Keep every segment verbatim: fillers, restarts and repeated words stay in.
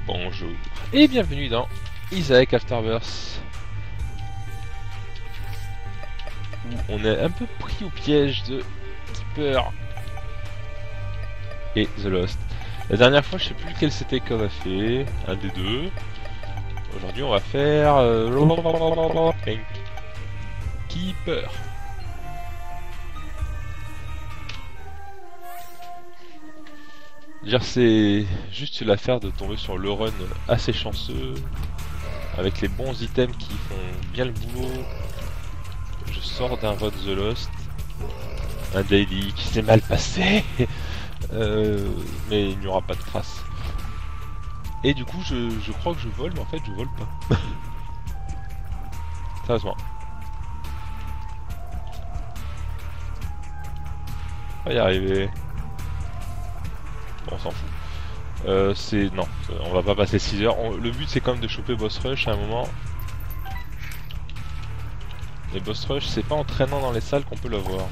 Bonjour et bienvenue dans Isaac Afterbirth, où on est un peu pris au piège de Keeper et The Lost. La dernière fois, je sais plus lequel c'était qu'on a fait, un des deux. Aujourd'hui, on va faire euh... Keeper. Dire c'est juste l'affaire de tomber sur le run assez chanceux, avec les bons items qui font bien le boulot. Je sors d'un run The Lost, un daily qui s'est mal passé, euh, mais il n'y aura pas de traces. Et du coup je, je crois que je vole, mais en fait je vole pas. Sérieusement. On va y arriver. On s'en fout. Euh, c'est... Non, on va pas passer six heures. On... Le but c'est quand même de choper Boss Rush à un moment. Et Boss Rush, c'est pas en traînant dans les salles qu'on peut l'avoir.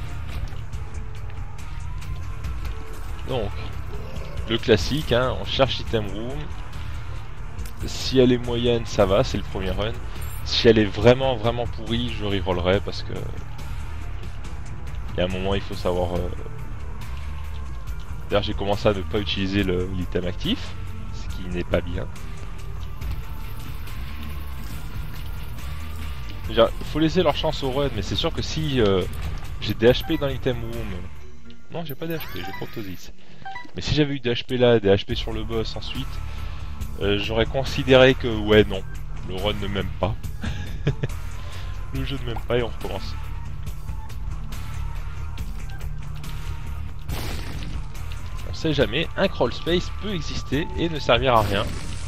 Donc, le classique, hein, on cherche Item Room. Si elle est moyenne, ça va, c'est le premier run. Si elle est vraiment vraiment pourrie, je rerollerai parce que... Il y a un moment, il faut savoir... Euh... D'ailleurs j'ai commencé à ne pas utiliser l'item actif, ce qui n'est pas bien. Il faut laisser leur chance au run, mais c'est sûr que si euh, j'ai des H P dans l'item room... Non, j'ai pas des H P, j'ai Proptosis. Mais si j'avais eu des H P là, des H P sur le boss ensuite, euh, j'aurais considéré que ouais non, le run ne m'aime pas. Le jeu ne m'aime pas et on recommence. On sait jamais, un crawl space peut exister et ne servir à rien.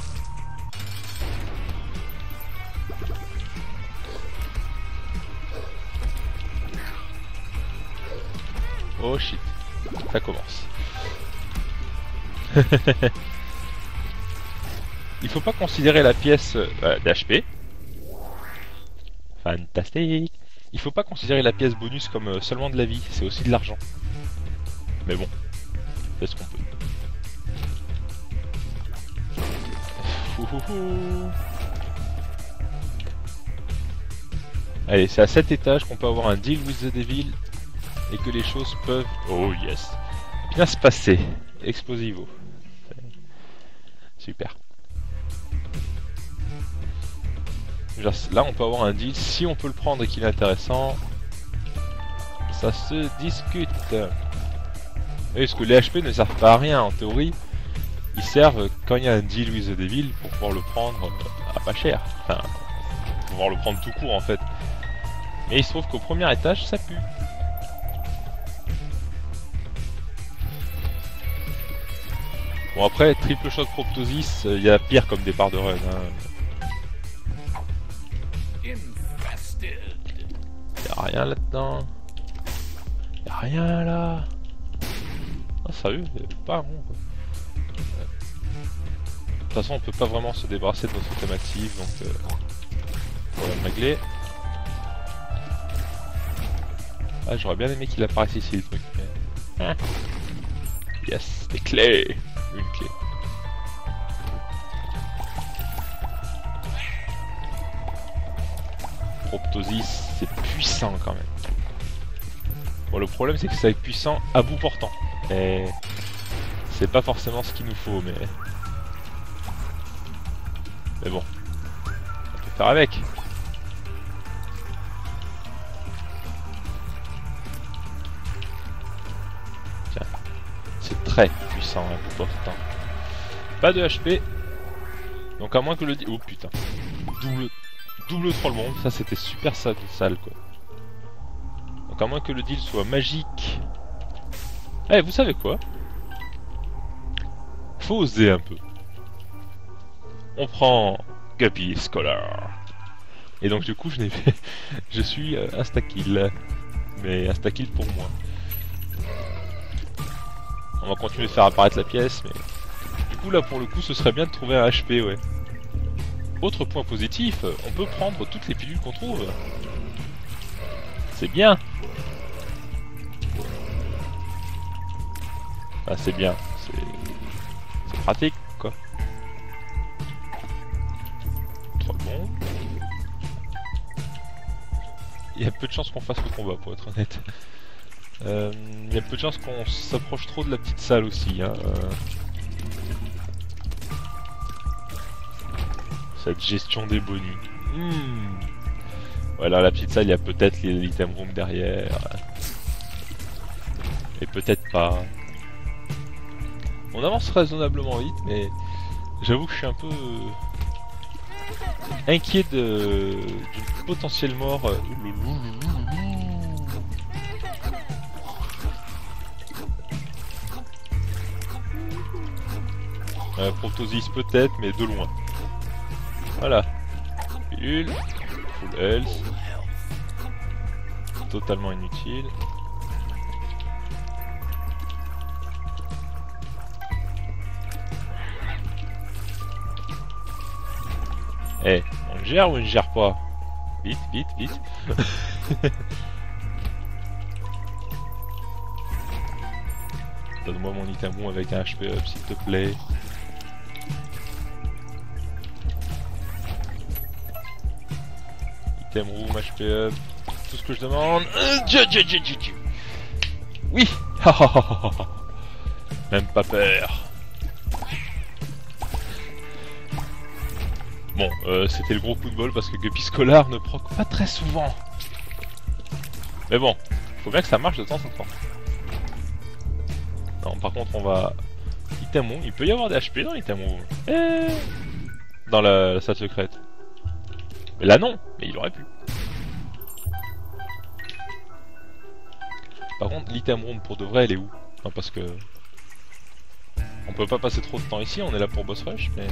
Oh shit, ça commence. Il faut pas considérer la pièce euh, d'H P. Fantastique. Il faut pas considérer la pièce bonus comme euh, seulement de la vie, c'est aussi de l'argent. Mais bon. C'est ce qu'on peut. Ouhouhou. Allez, c'est à cet étage qu'on peut avoir un deal with the devil et que les choses peuvent, oh yes, bien se passer. Explosivo. Super. Genre, là, on peut avoir un deal si on peut le prendre et qu'il est intéressant. Ça se discute. Oui, parce que les H P ne servent pas à rien en théorie, ils servent quand il y a un deal with the devil pour pouvoir le prendre à pas cher, enfin, pour pouvoir le prendre tout court en fait. Et il se trouve qu'au premier étage ça pue. Bon après, triple shot Proptosis, il y a pire comme départ de run. Hein. Y'a rien là-dedans. Y'a rien là. Ah sérieux, pas bon quoi. De toute façon on peut pas vraiment se débarrasser de notre item actif, donc euh, on va le régler. Ah j'aurais bien aimé qu'il apparaisse ici le truc. Mais... Ah. Yes, des clés. Une clé. Proptosis, c'est puissant quand même. Bon le problème c'est que c'est puissant à bout portant. Et c'est pas forcément ce qu'il nous faut, mais... Mais bon, on peut faire avec. Tiens, c'est très puissant, hein, pourtant. Pas de H P. Donc à moins que le... Oh putain. Double... Double troll bombe, ça c'était super sale, sale quoi. Donc à moins que le deal soit magique... Eh, vous savez quoi? Faut oser un peu. On prend Guppy Scholar. Et donc du coup je n'ai fait... je suis euh, insta-kill. Mais insta-kill pour moi. On va continuer de faire apparaître la pièce, mais... Du coup là pour le coup ce serait bien de trouver un H P, ouais. Autre point positif, on peut prendre toutes les pilules qu'on trouve. C'est bien. Ah, c'est bien, c'est pratique quoi. il y a peu de chances qu'on fasse le combat, pour être honnête. Euh, il y a peu de chances qu'on s'approche trop de la petite salle aussi. Hein. Euh... Cette gestion des bonus. Mmh. Voilà, la petite salle, il y a peut-être l'item room derrière. Et peut-être pas. On avance raisonnablement vite, mais j'avoue que je suis un peu inquiet de d'une potentielle mort. Euh, Protosis peut-être, mais de loin. Voilà. Pilule. Full health. Totalement inutile. Eh, hey, on le gère ou on ne gère pas? Vite, vite, vite. Donne-moi mon item bon avec un H P up, s'il te plaît. Item room, H P up, tout ce que je demande. Oui. Même pas peur. Bon, euh, c'était le gros coup de bol parce que Guppy Scholar ne proc pas très souvent. Mais bon, faut bien que ça marche de temps en temps. Non, par contre, on va... Item room, il peut y avoir des H P dans l'item room. Eh dans la, la salle secrète. Mais là non, mais il aurait pu. Par contre, l'item room pour de vrai, elle est où? Enfin, parce que... On peut pas passer trop de temps ici, on est là pour boss rush, mais...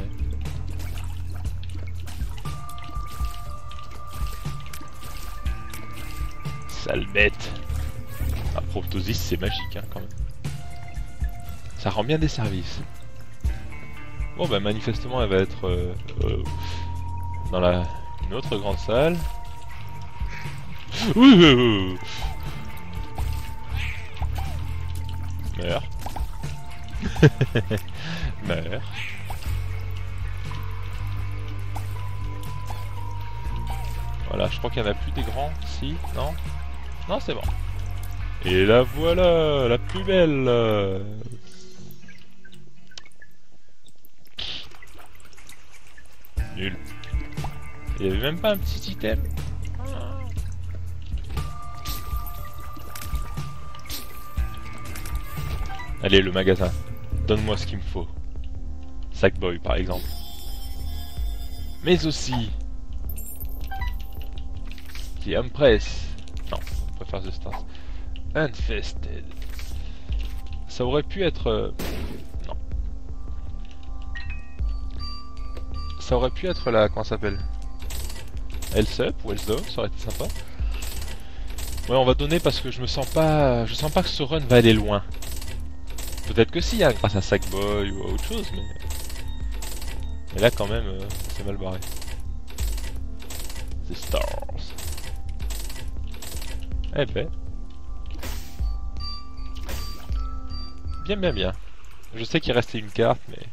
Sale bête. Ah, Protosis, c'est magique, hein, quand même. Ça rend bien des services. Bon, bah, manifestement, elle va être euh, euh, dans la une autre grande salle. Meurs. Meurs. Voilà, je crois qu'il n'y en a plus des grands. Si, non? Non, c'est bon. Et la voilà, la plus belle. Nul. Il n'y avait même pas un petit item. Allez, le magasin. Donne-moi ce qu'il me faut. Sackboy, par exemple. Mais aussi... The Empress. Non, on préfère The Stars. Infested. Ça aurait pu être... Euh... Non. Ça aurait pu être la... Comment ça s'appelle? Health Up ou Health Down, ça aurait été sympa. Ouais, on va donner parce que je me sens pas... Je sens pas que ce run va aller loin. Peut-être que si, hein, grâce à Sackboy ou à autre chose, mais... Mais là, quand même, euh, c'est mal barré. The Stars. Eh ben... Bien, bien, bien. Je sais qu'il restait une carte, mais...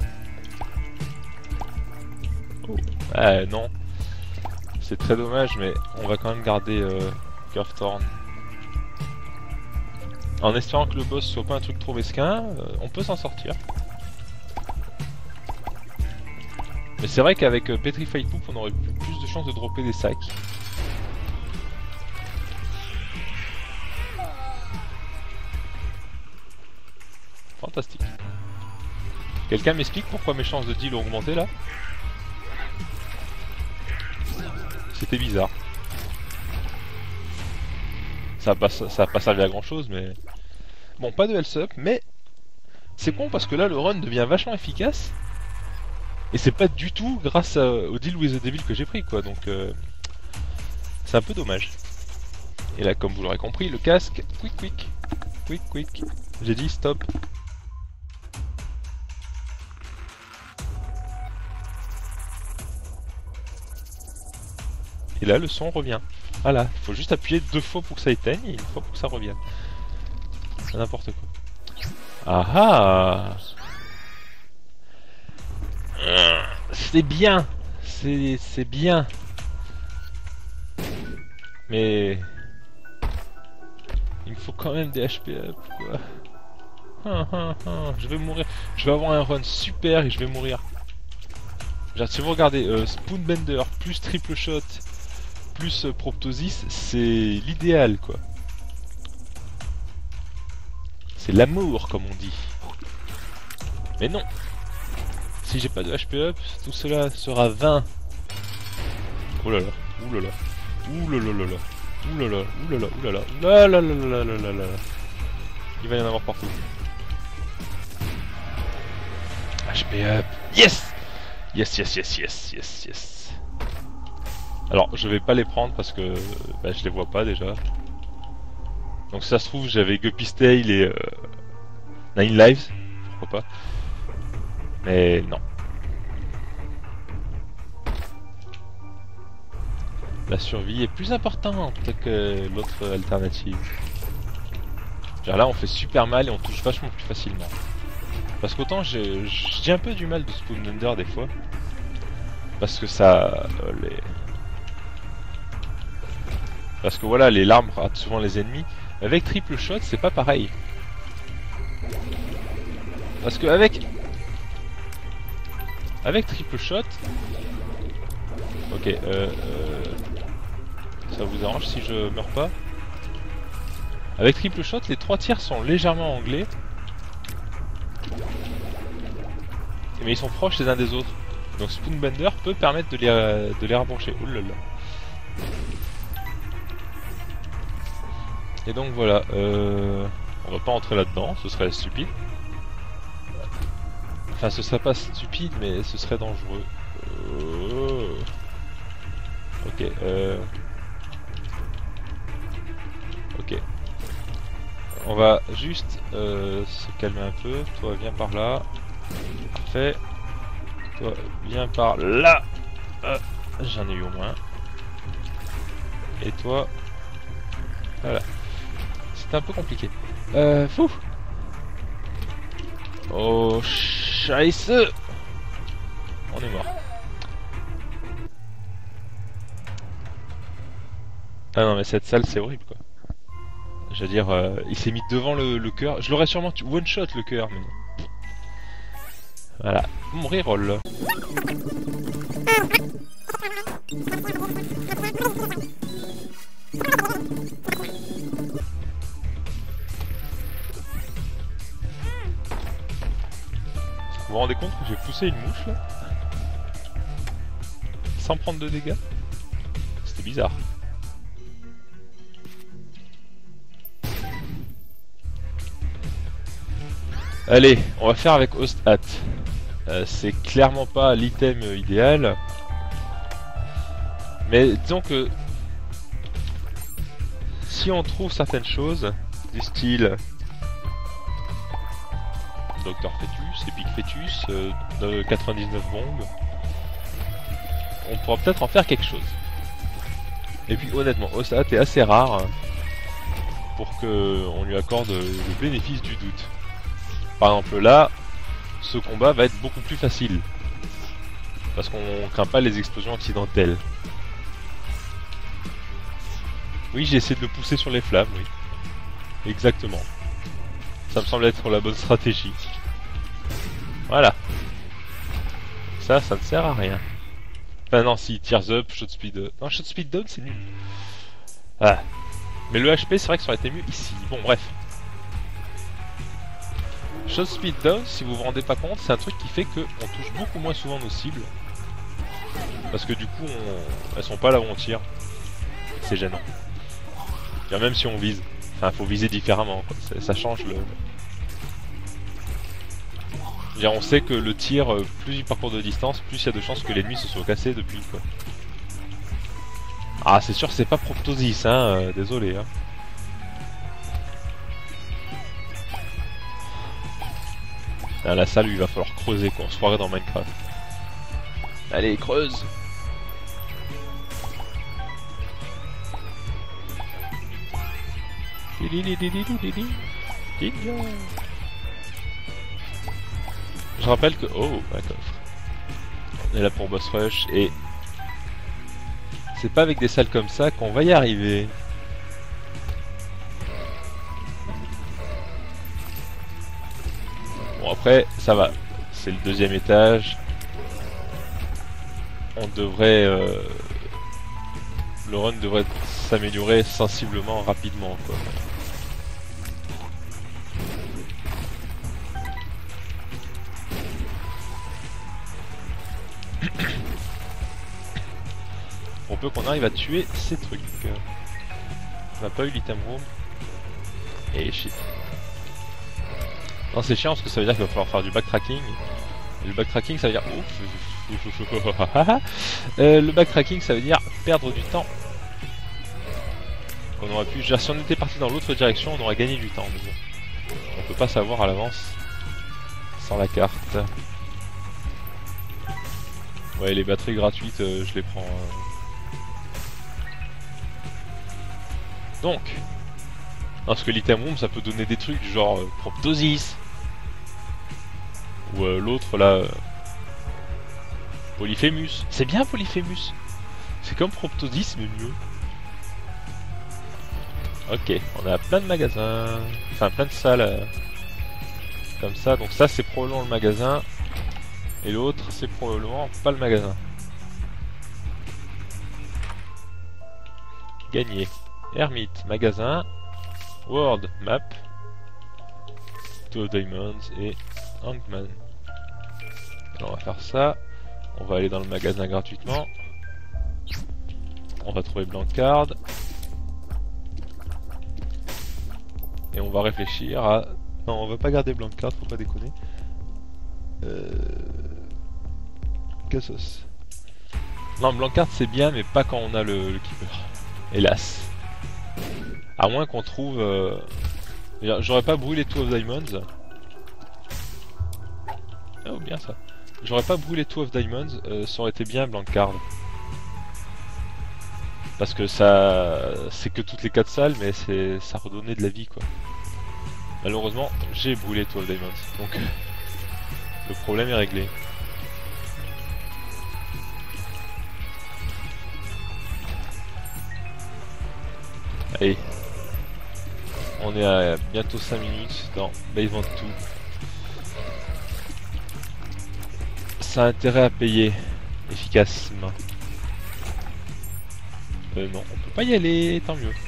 Oh. Ah, non. C'est très dommage, mais on va quand même garder euh, Curve Thorn. En espérant que le boss soit pas un truc trop mesquin, euh, on peut s'en sortir. Mais c'est vrai qu'avec euh, Petrified Poop, on aurait plus de chances de dropper des sacs. Fantastique. Quelqu'un m'explique pourquoi mes chances de deal ont augmenté là? C'était bizarre. Ça n'a pas, ça a pas servi à grand chose, mais... Bon, pas de health up, mais... C'est con parce que là, le run devient vachement efficace. Et c'est pas du tout grâce à, au deal with the devil que j'ai pris, quoi. Donc, euh, c'est un peu dommage. Et là, comme vous l'aurez compris, le casque... Quick, quick. Quick, quick. J'ai dit stop. Et là, le son revient. Voilà, il faut juste appuyer deux fois pour que ça éteigne et une fois pour que ça revienne. C'est n'importe quoi. Ah ah, c'est bien. C'est bien. Mais Il me faut quand même des H P up, quoi. Hum, hum, hum. Je vais mourir. Je vais avoir un run super et je vais mourir. Genre, si vous regardez euh, Spoonbender plus triple shot plus euh, Proptosis, c'est l'idéal, quoi. C'est l'amour, comme on dit. Mais non. Si j'ai pas de H P up, tout cela sera vain. Oh là là, ouh là là, ouh là là là là, ouh là là, ouh là là, ouh là là, là là là là là là là. Il va y en avoir partout. H P up, yes, yes, yes, yes, yes, yes, yes. Alors, je vais pas les prendre parce que bah, je les vois pas déjà. Donc ça se trouve, j'avais Guppy's Tail et euh, Nine Lives, pourquoi pas. Mais non. La survie est plus importante que l'autre alternative. Genre là on fait super mal et on touche vachement plus facilement. Parce qu'autant j'ai un peu du mal de Spoonbender des fois. Parce que ça... Euh, les... Parce que voilà, les larmes ratent souvent les ennemis. Avec triple shot c'est pas pareil. Parce que avec... Avec triple shot... Ok, euh... euh... ça vous arrange si je meurs pas? Avec triple shot, les trois tirs sont légèrement anglais. Mais ils sont proches les uns des autres. Donc Spoonbender peut permettre de les, de les rapprocher. Oh là là. Et donc voilà, euh, on va pas entrer là-dedans, ce serait stupide. Enfin, ce serait pas stupide, mais ce serait dangereux. Oh. Ok, euh... Ok. On va juste euh, se calmer un peu. Toi, viens par là. Parfait. Toi, viens par là. Ah, j'en ai eu au moins. Et toi... Voilà. C'était un peu compliqué. Euh... Fou. Oh, scheisse. On est mort. Ah non, mais cette salle, c'est horrible, quoi. Je veux dire, euh, il s'est mis devant le, le cœur. Je l'aurais sûrement one shot le cœur, mais... Voilà. Mon reroll. Vous vous rendez compte que j'ai poussé une mouche, là? Sans prendre de dégâts? C'était bizarre. Allez, on va faire avec Host Hat. Euh, c'est clairement pas l'item idéal. Mais disons que si on trouve certaines choses du style Docteur Fetus, Epic Fetus, euh, de quatre-vingt-dix-neuf bombes, on pourra peut-être en faire quelque chose. Et puis honnêtement, Host Hat est assez rare pour que on lui accorde le bénéfice du doute. Par exemple là, ce combat va être beaucoup plus facile. Parce qu'on craint pas les explosions accidentelles. Oui, j'ai essayé de le pousser sur les flammes, oui. Exactement. Ça me semble être la bonne stratégie. Voilà. Ça, ça ne sert à rien. Enfin non, si, tears up, shot speed... Non, shot speed down, c'est nul. Ah. Mais le H P, c'est vrai que ça aurait été mieux ici. Bon, bref. Shot speed down, si vous vous rendez pas compte, c'est un truc qui fait que on touche beaucoup moins souvent nos cibles. Parce que du coup, on... elles sont pas là où on tire. C'est gênant. Et même si on vise. Enfin, faut viser différemment, quoi. Ça, ça change le... Dire, on sait que le tir, plus il parcourt de distance, plus il y a de chances que l'ennemi se soit cassé depuis, quoi. Ah, c'est sûr, c'est pas Proptosis, hein. Euh, désolé, hein. Là, la salle, il va falloir creuser, quoi. On se croirait dans Minecraft. Allez, creuse. Je rappelle que... Oh, un coffre. On est là pour boss rush et... C'est pas avec des salles comme ça qu'on va y arriver. après, ça va. C'est le deuxième étage. On devrait... Euh... Le run devrait s'améliorer sensiblement rapidement, quoi. On peut qu'on arrive à tuer ces trucs. On n'a pas eu l'item room. Et shit. Non, c'est chiant parce que ça veut dire qu'il va falloir faire du backtracking. Et le backtracking, ça veut dire... euh, le backtracking, ça veut dire perdre du temps. On aurait pu... Si on était parti dans l'autre direction, on aurait gagné du temps. Mais bon. On peut pas savoir à l'avance sans la carte. Ouais, les batteries gratuites, euh, je les prends... Euh... Donc, parce que l'item room ça peut donner des trucs du genre euh, Proptosis ou euh, l'autre là euh, Polyphémus. C'est bien Polyphémus. C'est comme Proptosis mais mieux. Ok, on a plein de magasins, enfin plein de salles euh, comme ça. Donc ça c'est probablement le magasin et l'autre c'est probablement pas le magasin. Gagné. Hermite, magasin, World, map, Two of Diamonds et Hangman. Alors on va faire ça, on va aller dans le magasin gratuitement, on va trouver Blancard, et on va réfléchir à... Non, on va pas garder Blancard, faut pas déconner. Euh... Cassos. Non, Blancard c'est bien, mais pas quand on a le, le keeper, hélas. À moins qu'on trouve... Euh... J'aurais pas brûlé Two of Diamonds. Oh bien ça. J'aurais pas brûlé Two of Diamonds, euh, ça aurait été bien Blancard. Parce que ça... C'est que toutes les quatre salles, mais c'est ça redonnait de la vie quoi. Malheureusement, j'ai brûlé Two of Diamonds. Donc... Le problème est réglé. Allez. On est à bientôt cinq minutes dans Basement deux. Ça a intérêt à payer efficacement. Euh, non, on peut pas y aller, tant mieux.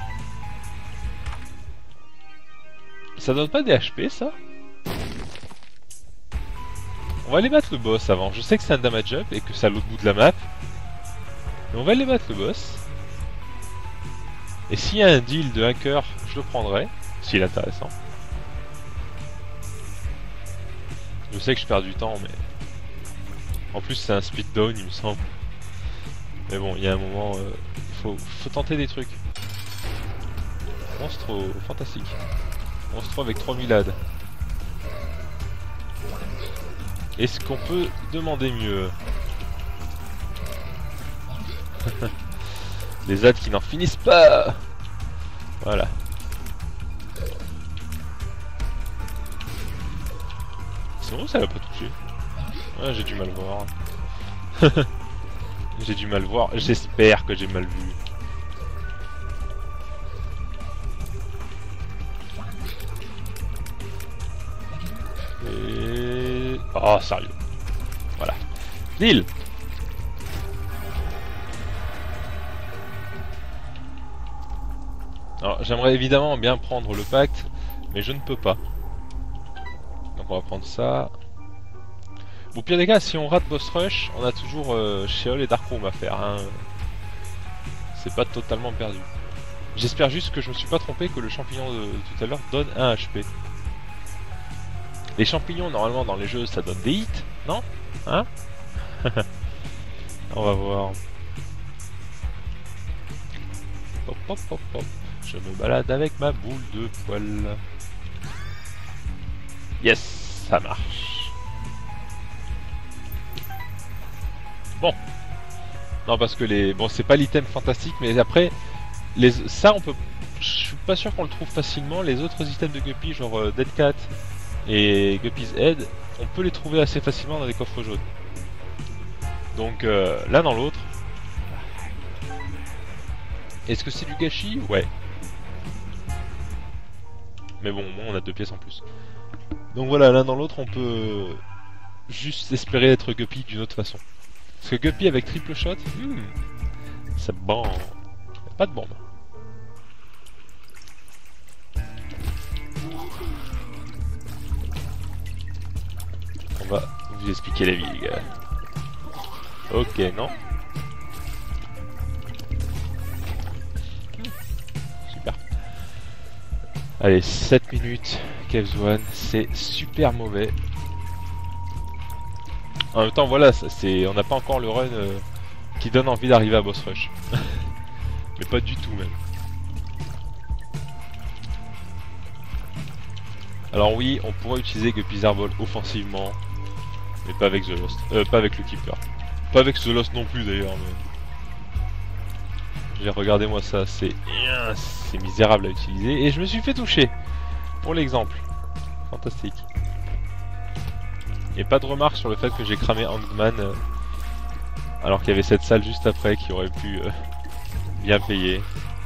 Ça donne pas des H P ça? On va aller battre le boss avant. Je sais que c'est un damage up et que c'est à l'autre bout de la map. Mais on va aller battre le boss. Et s'il y a un deal de hacker, je le prendrai, s'il est intéressant. Je sais que je perds du temps, mais... En plus c'est un speed down, il me semble. Mais bon, il y a un moment, il euh, faut, faut tenter des trucs. Monstre fantastique. Monstre avec trois mille A D. Est-ce qu'on peut demander mieux? Les A D qui n'en finissent pas. Voilà. C'est bon, ça l'a pas touché. Ouais, j'ai du mal voir. J'ai du mal voir. J'espère que j'ai mal vu. Et... Oh, sérieux. Voilà. Deal. Alors j'aimerais évidemment bien prendre le pacte, mais je ne peux pas. Donc on va prendre ça. Au pire des cas, si on rate Boss Rush, on a toujours euh, Sheol et Darkroom à faire. Hein. C'est pas totalement perdu. J'espère juste que je me suis pas trompé, que le champignon de, de tout à l'heure donne un H P. Les champignons, normalement dans les jeux, ça donne des hits, non? Hein? On va voir. Hop hop hop hop. Je me balade avec ma boule de poil. Yes, ça marche. Bon. Non, parce que les... Bon, c'est pas l'item fantastique, mais après... les ça, on peut... Je suis pas sûr qu'on le trouve facilement. Les autres items de Guppy, genre euh, Dead Cat et Guppy's Head, on peut les trouver assez facilement dans des coffres jaunes. Donc, euh, l'un dans l'autre. Est-ce que c'est du gâchis? Ouais. Mais bon, au moins on a deux pièces en plus. Donc voilà, l'un dans l'autre, on peut juste espérer être Guppy d'une autre façon. Parce que Guppy avec triple shot, hmm, c'est bon. Y a pas de bombe. On va vous expliquer la vie, les gars. Ok, non. Super. Allez, sept minutes. Caves one, c'est super mauvais. En même temps, voilà, c'est, on n'a pas encore le run euh, qui donne envie d'arriver à boss rush. Mais pas du tout même. Alors oui, on pourrait utiliser Guppy Zarbol offensivement, mais pas avec The Lost, euh, pas avec le Keeper. Pas avec The Lost non plus d'ailleurs. Mais... regardez-moi ça, c'est c'est misérable à utiliser et je me suis fait toucher. Pour l'exemple, fantastique. Et pas de remarque sur le fait que j'ai cramé Hangman euh, alors qu'il y avait cette salle juste après qui aurait pu euh, bien payer.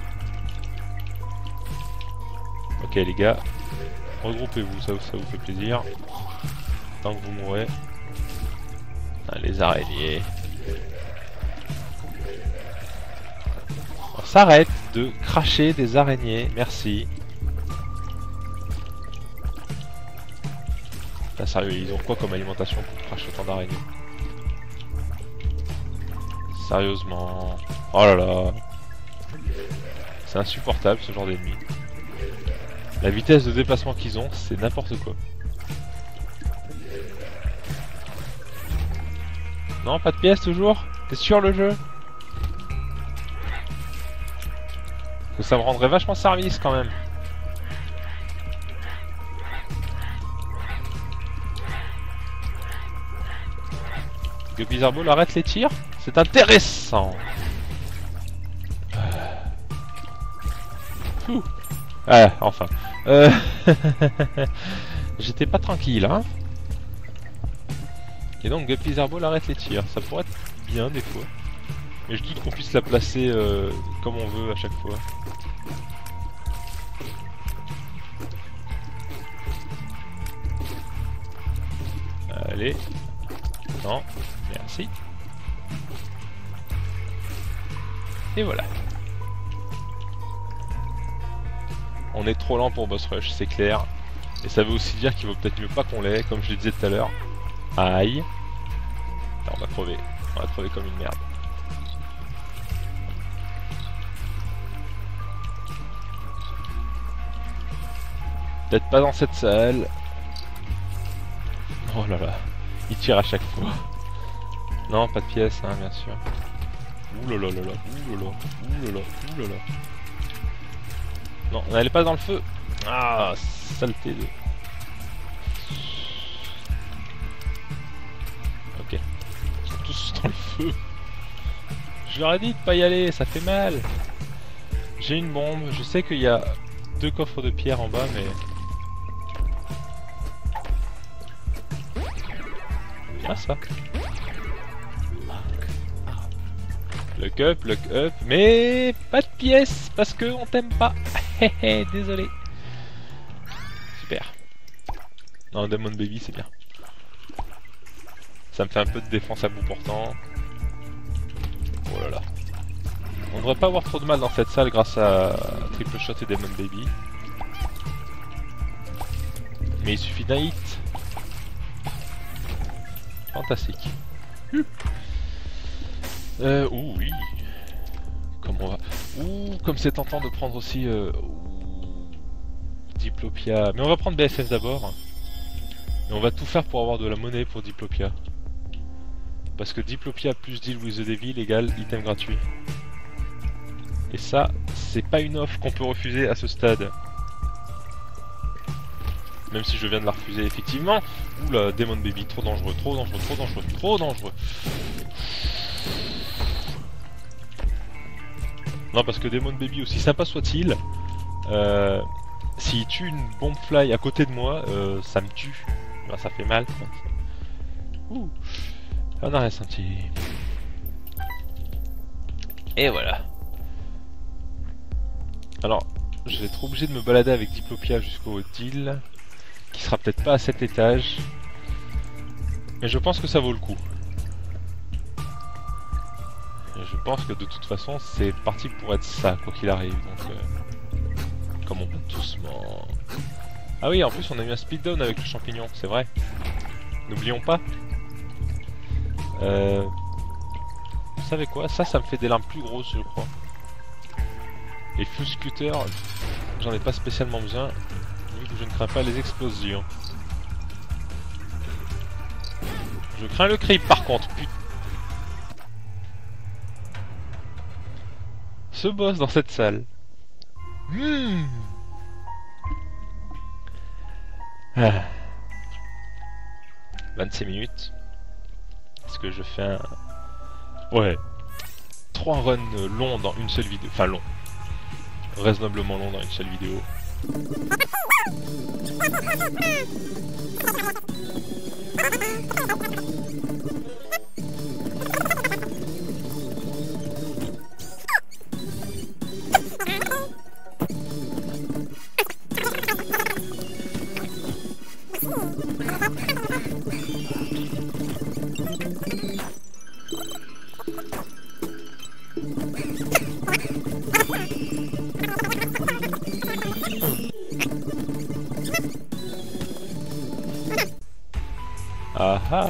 Ok les gars, regroupez-vous, ça, ça vous fait plaisir. Tant que vous mourrez. Ah, les araignées. On s'arrête de cracher des araignées, merci. Ah, sérieux, ils ont quoi comme alimentation pour cracher autant d'araignées? Sérieusement. Oh là là. C'est insupportable ce genre d'ennemi. La vitesse de déplacement qu'ils ont, c'est n'importe quoi. Non, pas de pièces toujours? T'es sûr le jeu? Parce que ça me rendrait vachement service quand même. Guppy Zarbol arrête les tirs? C'est intéressant. Ouh. Ah, enfin. Euh... J'étais pas tranquille, hein. Et donc Guppy Zarbol arrête les tirs. Ça pourrait être bien des fois. Mais je doute qu'on puisse la placer euh, comme on veut à chaque fois. Allez. Non. Merci. Et voilà. On est trop lent pour boss rush, c'est clair. Et ça veut aussi dire qu'il vaut peut-être mieux pas qu'on l'ait, comme je le disais tout à l'heure. Aïe. Là, on va crever. On va crever comme une merde. Peut-être pas dans cette salle. Oh là là. Il tire à chaque fois. Non, pas de pièces, hein, bien sûr. Ouh là là là là. Ouh là là. Ouh là là. Ouh là là. Non, elle est pas dans le feu. Ah, saleté de... Ok. Ils sont tous dans le feu. Je leur ai dit de pas y aller, ça fait mal. J'ai une bombe. Je sais qu'il y a deux coffres de pierre en bas, mais... Bien ça. Lock up, lock up, mais pas de pièces parce que on t'aime pas. Désolé. Super. Non, Demon Baby c'est bien. Ça me fait un peu de défense à bout portant. Oh là là. On devrait pas avoir trop de mal dans cette salle grâce à Triple Shot et Demon Baby. Mais il suffit d'un hit. Fantastique. Euh, ouh, oui. Comme on va... Ouh, comme c'est tentant de prendre aussi... Euh... Diplopia. Mais on va prendre B F F d'abord. Et on va tout faire pour avoir de la monnaie pour Diplopia. Parce que Diplopia plus Deal with the Devil égale item gratuit. Et ça, c'est pas une offre qu'on peut refuser à ce stade. Même si je viens de la refuser effectivement. Ouh là, Demon Baby, trop dangereux, trop dangereux, trop dangereux, trop dangereux. Non, parce que Demon Baby, aussi sympa soit-il, euh, s'il tue une bombe fly à côté de moi, euh, ça me tue. Ben, ça fait mal. Ouh. On a rien senti. Et voilà. Alors, je vais être obligé de me balader avec Diplopia jusqu'au deal. qui sera peut-être pas à cet étage. Mais je pense que ça vaut le coup. Et je pense que de toute façon, c'est parti pour être ça, quoi qu'il arrive. Donc, euh, comme on va doucement... Ah oui, en plus on a eu un speed down avec le champignon, c'est vrai. N'oublions pas. Euh... Vous savez quoi? Ça, ça me fait des lames plus grosses, je crois. Et full scooter, j'en ai pas spécialement besoin, vu que je ne crains pas les explosions. Je crains le creep par contre, putain. Ce boss dans cette salle. Mmh. Ah. vingt-six minutes. Est-ce que je fais un... Ouais. trois runs longs dans une seule vidéo. Enfin long. Raisonnablement long dans une seule vidéo. Ah ah.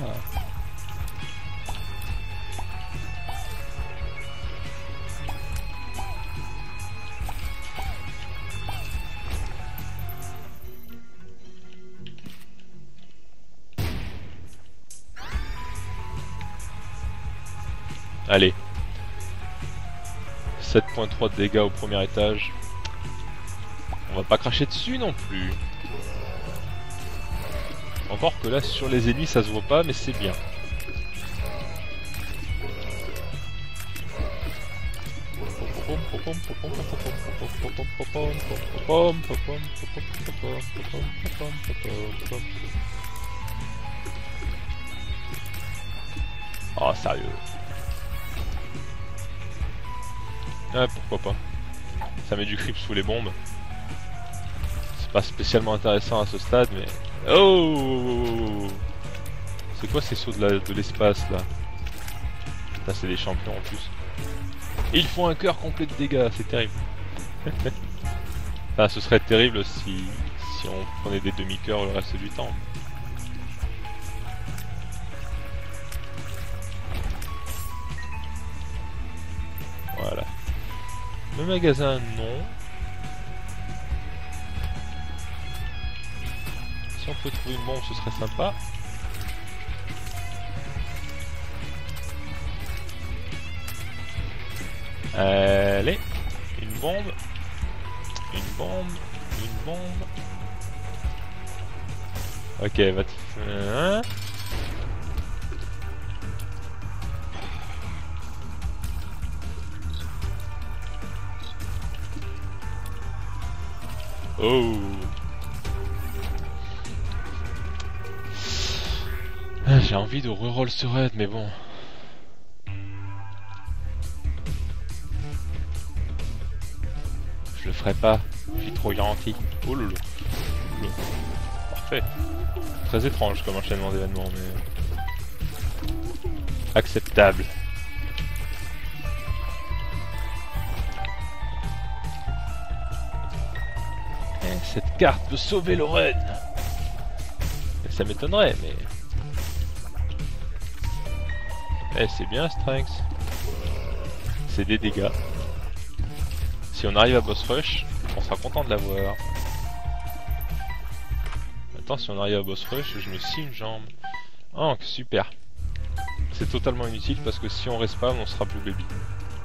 Allez. sept point trois de dégâts au premier étage. On va pas cracher dessus non plus. Encore que là sur les ennemis ça se voit pas mais c'est bien. Oh sérieux. Ah pourquoi pas. Ça met du creep sous les bombes. C'est pas spécialement intéressant à ce stade mais... Oh! C'est quoi ces sauts de l'espace là? Putain c'est des champions en plus. Et ils font un cœur complet de dégâts, c'est terrible. Enfin ce serait terrible si, si on prenait des demi-cœurs le reste du temps. Voilà. Le magasin non. Si on peut trouver une bombe, ce serait sympa. Allez, une bombe, une bombe, une bombe. Ok, va te... Hein? Oh. J'ai envie de reroll ce raid, mais bon. Je le ferai pas, je suis trop gentil. Oh lolo. Parfait. Très étrange comme enchaînement d'événements, mais... acceptable. Et cette carte peut sauver le raid. Ça m'étonnerait, mais... Eh, c'est bien Strength. C'est des dégâts. Si on arrive à boss rush, on sera content de l'avoir. Attends, si on arrive à boss rush, je me scie une jambe. Oh, super. C'est totalement inutile parce que si on respawn, on sera Blue Baby.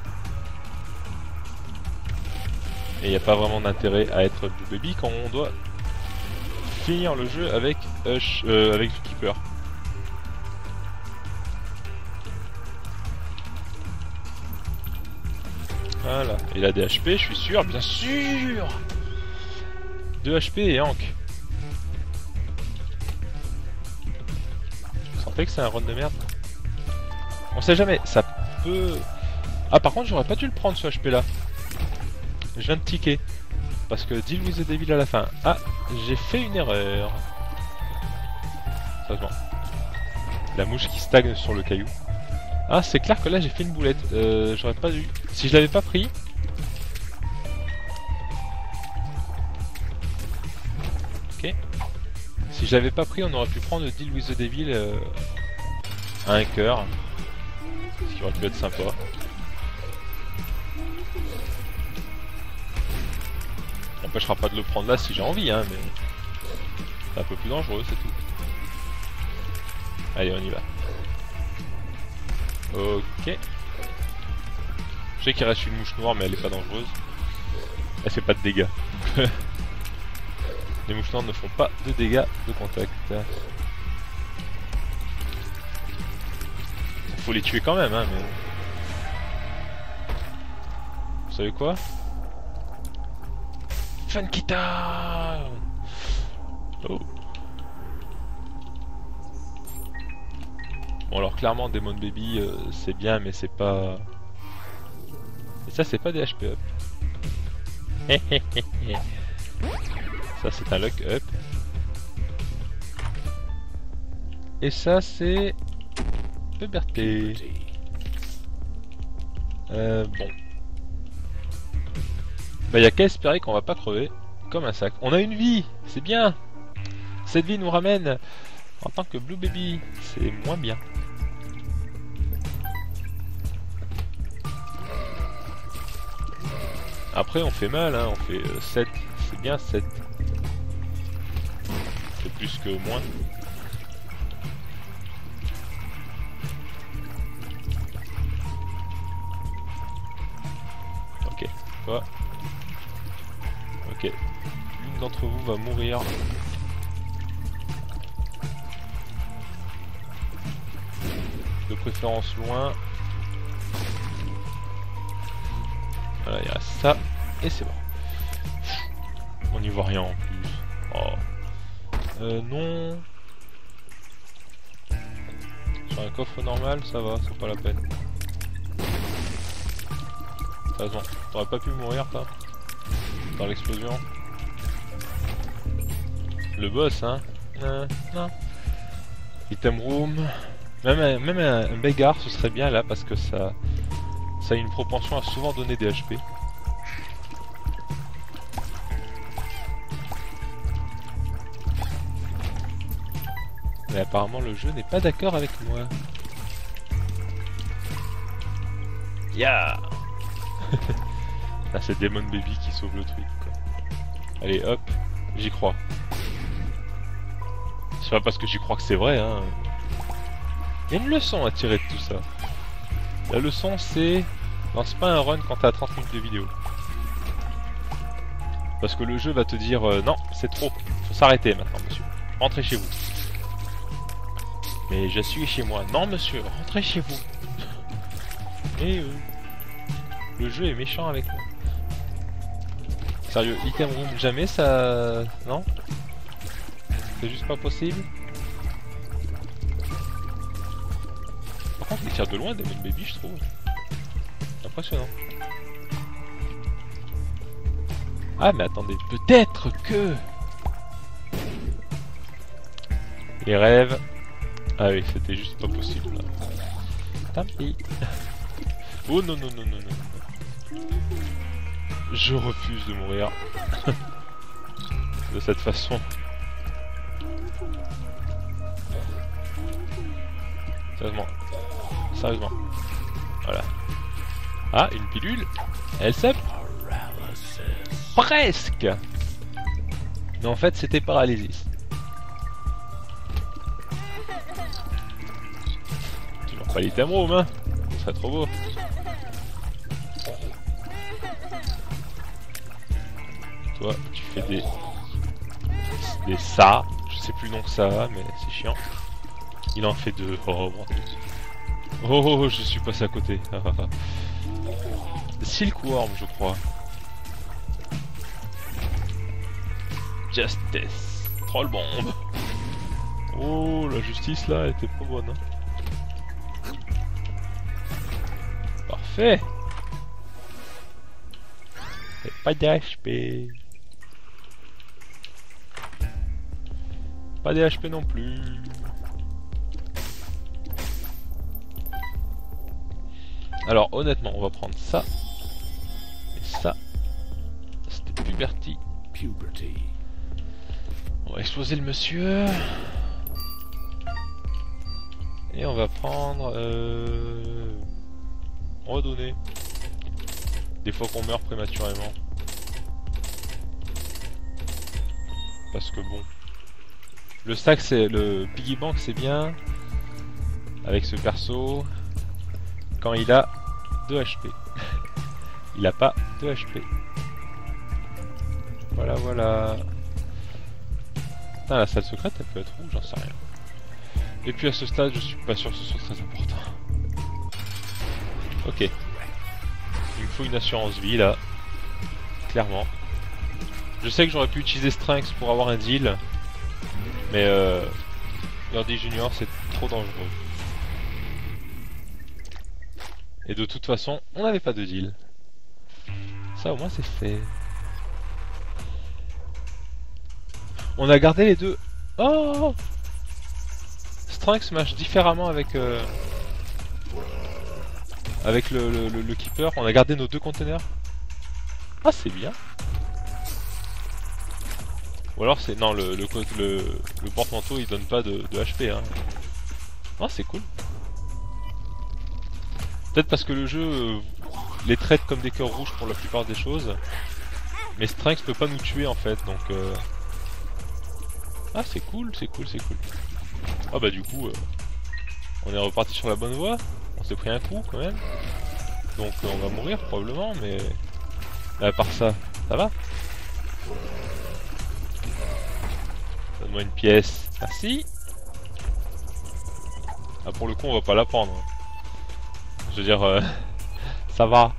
Et il n'y a pas vraiment d'intérêt à être Blue Baby quand on doit finir le jeu avec Hush, euh, avec Keeper. Voilà, il a des H P, je suis sûr, bien sûr. deux H P et Hank. Vous sentez que c'est un run de merde? On sait jamais, ça peut... Ah par contre j'aurais pas dû le prendre ce H P là. Je viens de ticker. Parce que deal with the devil à la fin. Ah, j'ai fait une erreur. Sérieusement. La mouche qui stagne sur le caillou. Ah, c'est clair que là j'ai fait une boulette. Euh, J'aurais pas dû. Si je l'avais pas pris. Ok. Si je l'avais pas pris, on aurait pu prendre le deal with the devil euh, à un cœur. Ce qui aurait pu être sympa. Ça n'empêchera pas de le prendre là si j'ai envie, hein, mais c'est un peu plus dangereux, c'est tout. Allez, on y va. Ok. Je sais qu'il reste une mouche noire, mais elle est pas dangereuse. Elle fait pas de dégâts. Les mouches noires ne font pas de dégâts de contact. Faut les tuer quand même, hein, mais... Vous savez quoi? Funky Town. Oh. Bon alors clairement Demon Baby euh, c'est bien mais c'est pas... Et ça c'est pas des H P up. Ça c'est un lock up. Et ça c'est... Liberté. Euh bon. Bah y'a qu'à espérer qu'on va pas crever comme un sac. On a une vie, c'est bien. Cette vie nous ramène en tant que Blue Baby, c'est moins bien. Après on fait mal, hein. On fait euh, sept, c'est bien sept. C'est plus que moins. Ok, quoi? Ok, l'une d'entre vous va mourir. De préférence loin. Voilà, il reste ça. Et c'est bon. On n'y voit rien en plus. Oh. Euh, non. Sur un coffre normal, ça va, c'est pas la peine. Sérieusement, t'aurais pas pu mourir, toi? Dans l'explosion. Le boss, hein. Euh, non. Item room. Même, un, même un, un Beggar, ce serait bien là, parce que ça, ça a une propension à souvent donner des H P. Mais apparemment le jeu n'est pas d'accord avec moi. Yeah. Là c'est Demon Baby qui sauve le truc quoi. Allez hop, j'y crois. C'est pas parce que j'y crois que c'est vrai hein. Il y a une leçon à tirer de tout ça. La leçon c'est... lance pas un run quand t'as trente minutes de vidéo. Parce que le jeu va te dire euh, non c'est trop, faut s'arrêter maintenant monsieur. Rentrez chez vous. Mais je suis chez moi. Non monsieur, rentrez chez vous. Et euh, le jeu est méchant avec moi. Sérieux, item room jamais ça... Non? C'est juste pas possible. Par contre il tire de loin Demon Baby je trouve. Impressionnant. Ah mais attendez, peut-être que... Les rêves... Ah oui, c'était juste pas possible là. Tant pis. Oh non non non non non. Je refuse de mourir. De cette façon. Sérieusement. Sérieusement. Voilà. Ah, une pilule. Elle s'est... Presque. Mais en fait, c'était paralysis. Toujours pas l'item room, hein. Ce serait trop beau. Toi, tu fais des... Des ça. Je sais plus le nom que ça va, mais c'est chiant. Il en fait deux. Oh, bon. Oh, je suis passé à côté. Silkworm, je crois. Justice. Troll bombe. Oh, la justice là, elle était pas bonne. Hein. Parfait. Et pas d'H P. Pas d'H P non plus. Alors honnêtement, on va prendre ça. Et ça. C'était Puberty. Puberty. On va exploser le monsieur. Et on va prendre... Euh... Redonner. Des fois qu'on meurt prématurément. Parce que bon... Le stack, c'est... Le Piggy Bank, c'est bien. Avec ce perso. Quand il a deux H P. Il a pas deux H P. Voilà, voilà. Ah, la salle secrète, elle peut être où? J'en sais rien. Et puis à ce stade, je suis pas sûr que ce soit très important. Ok. Il me faut une assurance vie là. Clairement. Je sais que j'aurais pu utiliser Strength pour avoir un deal. Mais euh... Gordy Junior c'est trop dangereux. Et de toute façon, on n'avait pas de deal. Ça au moins c'est fait. On a gardé les deux. Oh, Strength marche différemment avec euh, avec le, le, le, le keeper. On a gardé nos deux containers. Ah c'est bien. Ou alors c'est... Non, le, le, le, le porte-manteau il donne pas de, de H P hein. Ah c'est cool. Peut-être parce que le jeu euh, les traite comme des cœurs rouges pour la plupart des choses. Mais Strength peut pas nous tuer en fait, donc... Euh... Ah c'est cool, c'est cool, c'est cool. Ah bah du coup, euh, on est reparti sur la bonne voie. On s'est pris un coup quand même. Donc euh, on va mourir probablement, mais... mais à part ça, ça va. Donne-moi une pièce. Merci. Ah pour le coup on va pas la prendre. Je veux dire, euh, ça va.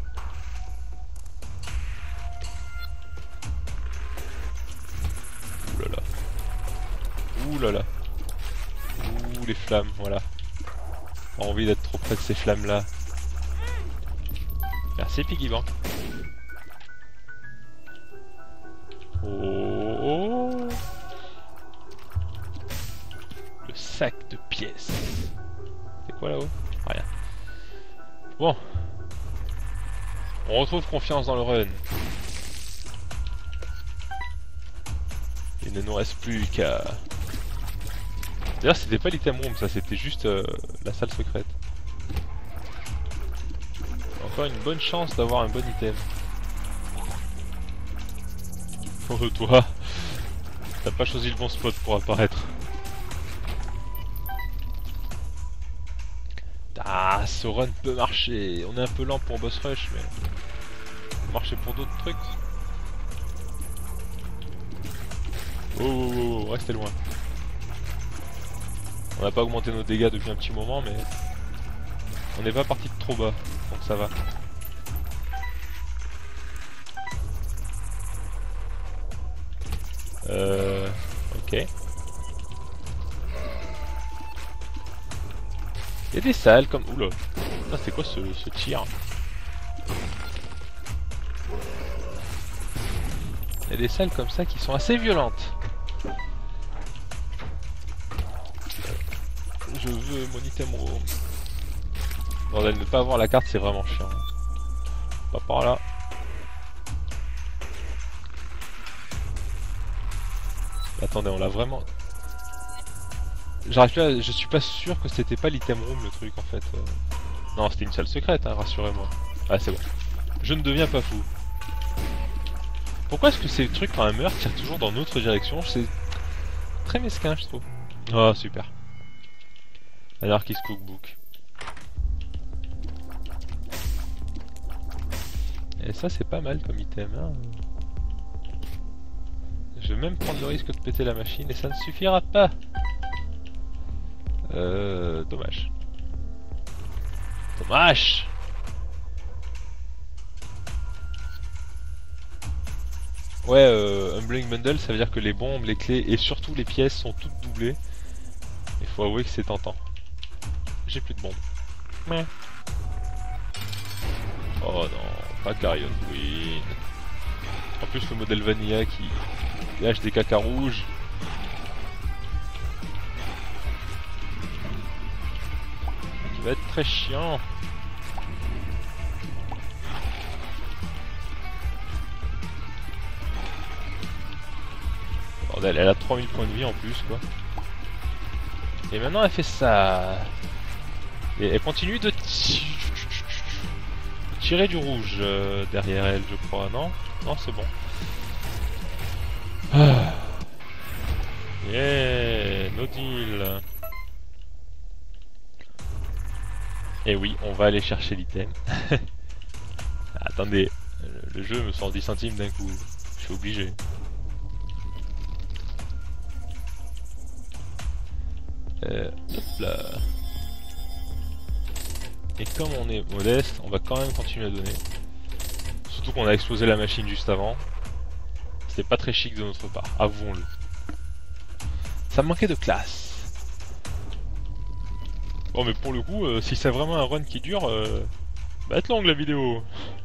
Ouh là là. Ouh là là. Ouh les flammes, voilà. Pas envie d'être trop près de ces flammes là. Merci Piggy Bank. Oh. Le sac de pièces. C'est quoi là-haut? Rien. Bon. On retrouve confiance dans le run. Il ne nous reste plus qu'à... D'ailleurs c'était pas l'item room ça, c'était juste euh, la salle secrète. Encore une bonne chance d'avoir un bon item. Oh toi, t'as pas choisi le bon spot pour apparaître. Ah, ce run peut marcher. On est un peu lent pour boss rush, mais peut marcher pour d'autres trucs. Oh, oh, oh, oh, restez loin. On n'a pas augmenté nos dégâts depuis un petit moment, mais on n'est pas parti de trop bas, donc ça va. Euh... Ok. Il y a des salles comme... Oula. Ah, c'est quoi ce, ce tir? Il y a des salles comme ça qui sont assez violentes. Je veux mon item room. Bordel, ne pas avoir la carte c'est vraiment chiant. Pas par là. Attendez, on l'a vraiment... J'arrive plus à... Je suis pas sûr que c'était pas l'item room le truc en fait. Euh... Non, c'était une salle secrète, hein, rassurez-moi. Ah, c'est bon. Je ne deviens pas fou. Pourquoi est-ce que ces trucs quand un meurt tirent toujours dans notre direction? C'est très mesquin, je trouve. Oh, super. Anarchist Cookbook. Et ça, c'est pas mal comme item, hein. Je vais même prendre le risque de péter la machine et ça ne suffira pas. Euh... Dommage. Dommage. Ouais, euh, Humbling Bundle, ça veut dire que les bombes, les clés et surtout les pièces sont toutes doublées. Il faut avouer que c'est tentant. J'ai plus de bombes. Mais... Oh non, pas Carrion Queen. En plus le modèle Vanilla qui lâche des caca rouges. Qui va être très chiant. elle, elle a trois mille points de vie en plus quoi. Et maintenant elle fait ça. Et elle continue de tirer du rouge euh, derrière elle je crois, non? Non c'est bon. Ah. Yeah, no deal. Et oui, on va aller chercher l'item. Attendez, le jeu me sort dix centimes d'un coup. Je suis obligé. Euh, hop là. Et comme on est modeste, on va quand même continuer à donner. Surtout qu'on a explosé la machine juste avant. C'était pas très chic de notre part, avouons-le. Ça manquait de classe. Bon mais pour le coup, euh, si c'est vraiment un run qui dure, euh, va être longue la vidéo.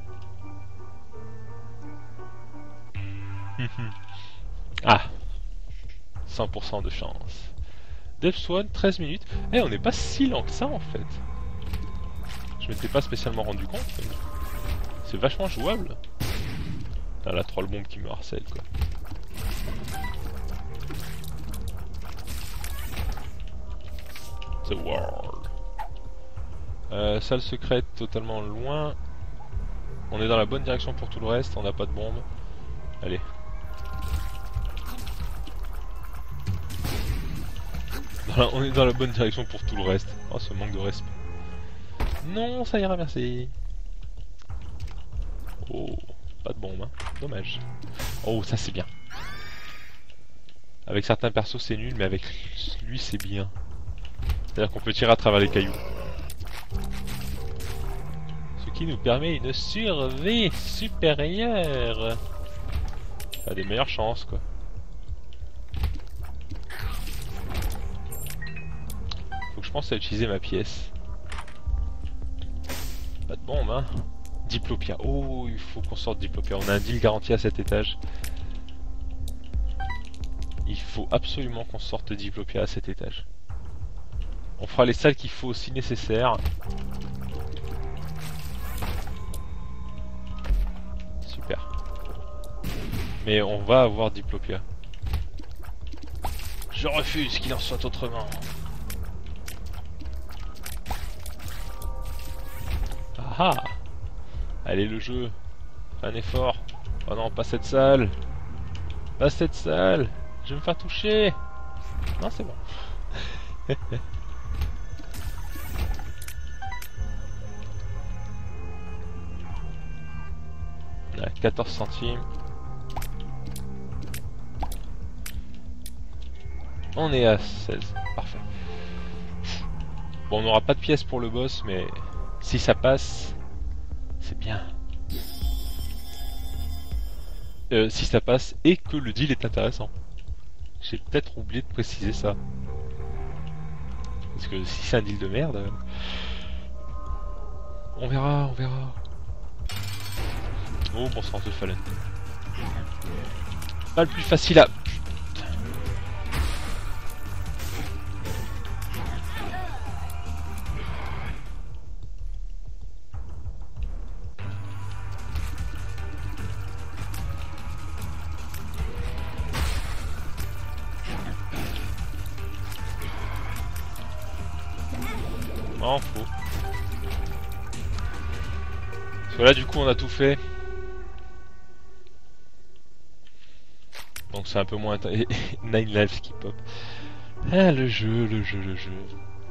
Ah, cent pour cent de chance. Death Swan, treize minutes. Eh, on n'est pas si lent que ça en fait. Je m'étais pas spécialement rendu compte. C'est vachement jouable. Ah, la troll bombe qui me harcèle quoi. The World. Euh, salle secrète totalement loin. On est dans la bonne direction pour tout le reste, on n'a pas de bombe. Allez. Dans la, on est dans la bonne direction pour tout le reste. Oh ce manque de respect. Non, ça ira, merci. Oh, pas de bombe, hein. Dommage. Oh, ça c'est bien. Avec certains persos c'est nul, mais avec lui c'est bien. C'est-à-dire qu'on peut tirer à travers les cailloux. Ce qui nous permet une survie supérieure. Ça a des meilleures chances quoi. Faut que je pense à utiliser ma pièce. Pas de bombe hein. Diplopia. Oh, il faut qu'on sorte Diplopia. On a un deal garanti à cet étage. Il faut absolument qu'on sorte Diplopia à cet étage. On fera les salles qu'il faut si nécessaire. Super. Mais on va avoir Diplopia. Je refuse qu'il en soit autrement. Ah ah. Allez le jeu. Un effort. Oh non, pas cette salle. Pas cette salle. Je vais me faire toucher. Non, c'est bon. quatorze centimes. On est à seize. Parfait. Bon, on n'aura pas de pièces pour le boss, mais si ça passe, c'est bien. Euh, si ça passe et que le deal est intéressant. J'ai peut-être oublié de préciser ça. Parce que si c'est un deal de merde, euh... on verra, on verra. Oh bon sang de Fallen. Pas le plus facile à... Oh, faux. Parce que là du coup on a tout fait. Donc c'est un peu moins... Nine lives qui pop. Ah le jeu, le jeu, le jeu.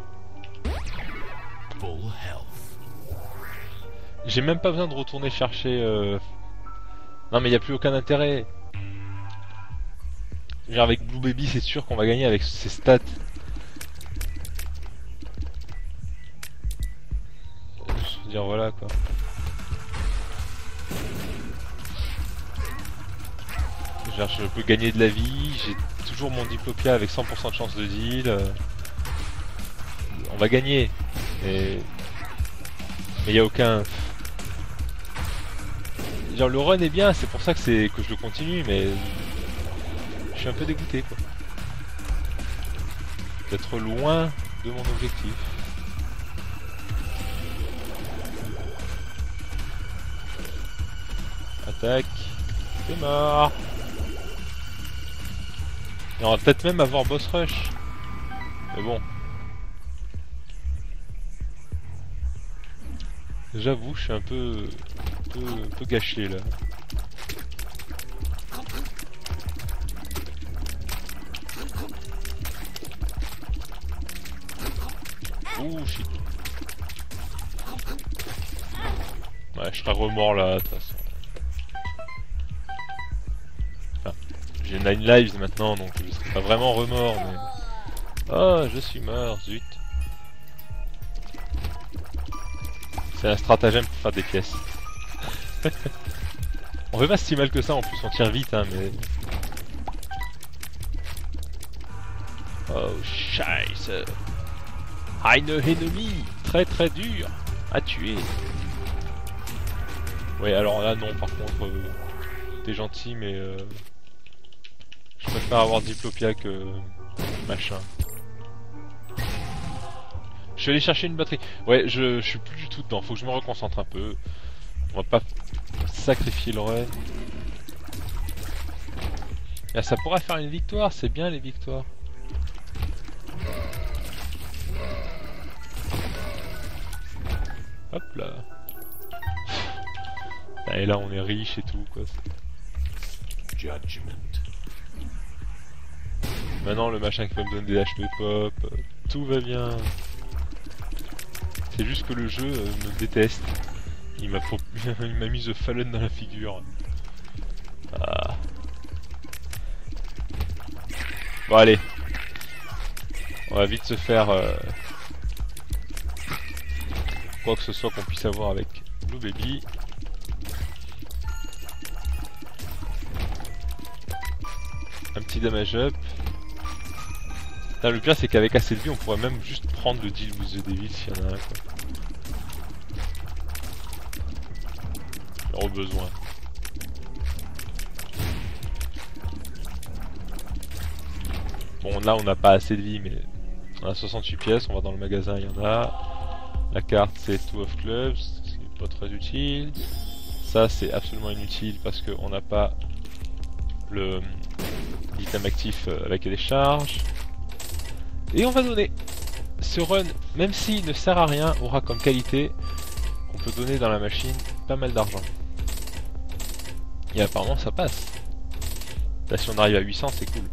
J'ai même pas besoin de retourner chercher... Euh... Non mais il n'y a plus aucun intérêt. Genre avec Blue Baby c'est sûr qu'on va gagner avec ses stats. Je veux dire voilà quoi. Genre je peux gagner de la vie, j'ai toujours mon Diplopia avec cent pour cent de chance de deal. Euh... On va gagner. Et... Mais il n'y a aucun... Genre le run est bien, c'est pour ça que c'est que je le continue, mais... Je suis un peu dégoûté quoi. D'être loin de mon objectif. Attaque. C'est mort. Et on va peut-être même avoir boss rush. Mais bon. J'avoue, je suis un peu, un peu, un peu gâché là. Ouh, shit. Ouais, je serai remords là, de toute façon. Enfin, j'ai nine lives maintenant, donc je serai pas vraiment remords, mais... Oh, je suis mort, zut. C'est un stratagème pour faire des pièces. On fait pas si mal que ça, en plus on tire vite, hein, mais... Oh, scheisse. Eine ennemi, très très dur à tuer. Ouais, alors là, non, par contre, euh, t'es gentil, mais... Euh, je préfère avoir Diplopia que... machin. Je suis allé chercher une batterie. Ouais, je, je suis plus du tout dedans. Faut que je me reconcentre un peu. On va pas sacrifier le run. Ah, ça pourrait faire une victoire. C'est bien les victoires. Hop là. Et là, on est riche et tout, quoi. Judgment. Maintenant, le machin qui va me donner des H P pop. Tout va bien. C'est juste que le jeu euh, me déteste. Il m'a il m'a mis The Fallen dans la figure. Ah. Bon allez. On va vite se faire euh... quoi que ce soit qu'on puisse avoir avec Blue Baby. Un petit damage up. Putain, le pire c'est qu'avec assez de vie on pourrait même juste prendre le deal with the devil s'il y en a un quoi. Au besoin. Bon là on n'a pas assez de vie mais on a soixante-huit pièces, on va dans le magasin, il y en a. La carte c'est Two of Clubs, c'est pas très utile. Ça c'est absolument inutile parce qu'on n'a pas le l'item actif avec les charges. Et on va donner. Ce run, même s'il ne sert à rien, aura comme qualité qu'on peut donner dans la machine pas mal d'argent. Et apparemment ça passe. Là si on arrive à huit cents c'est cool.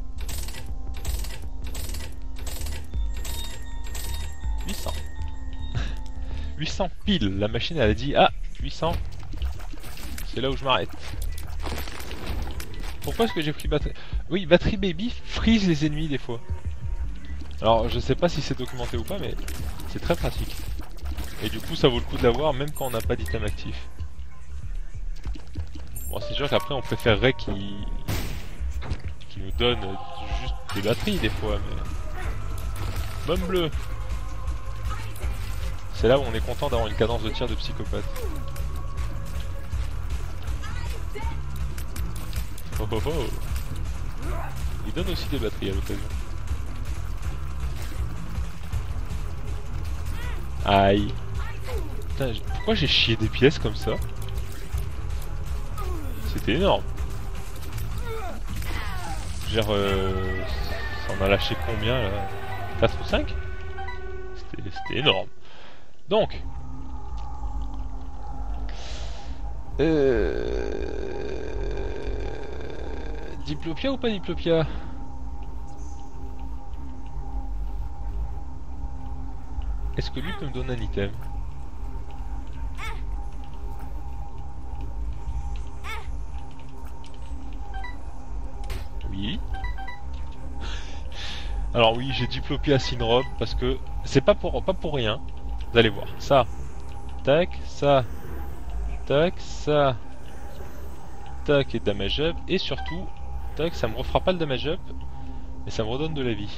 huit cents. huit cents pile. La machine elle a dit ah huit cents. C'est là où je m'arrête. Pourquoi est-ce que j'ai pris batterie? Oui, Battery Baby freeze les ennemis des fois. Alors je sais pas si c'est documenté ou pas mais c'est très pratique. Et du coup ça vaut le coup de l'avoir même quand on n'a pas d'item actif. Bon c'est sûr qu'après on préférerait qu'il qu'il nous donne juste des batteries des fois mais... Bombe bleue. C'est là où on est content d'avoir une cadence de tir de psychopathe. Oh oh oh. Il donne aussi des batteries à l'occasion. Aïe. Putain, pourquoi j'ai chié des pièces comme ça? C'était énorme. Genre, euh, ça en a lâché combien là? quatre ou cinq? C'était énorme. Donc. Euh... Diplopia ou pas Diplopia? Est-ce que lui peut me donner un item? Oui. Alors oui, j'ai Diplopia Synrobe parce que c'est pas pour pas pour rien. Vous allez voir. Ça. Tac, ça. Tac, ça. Tac et damage up. Et surtout, tac, ça me refera pas le damage up. Mais ça me redonne de la vie.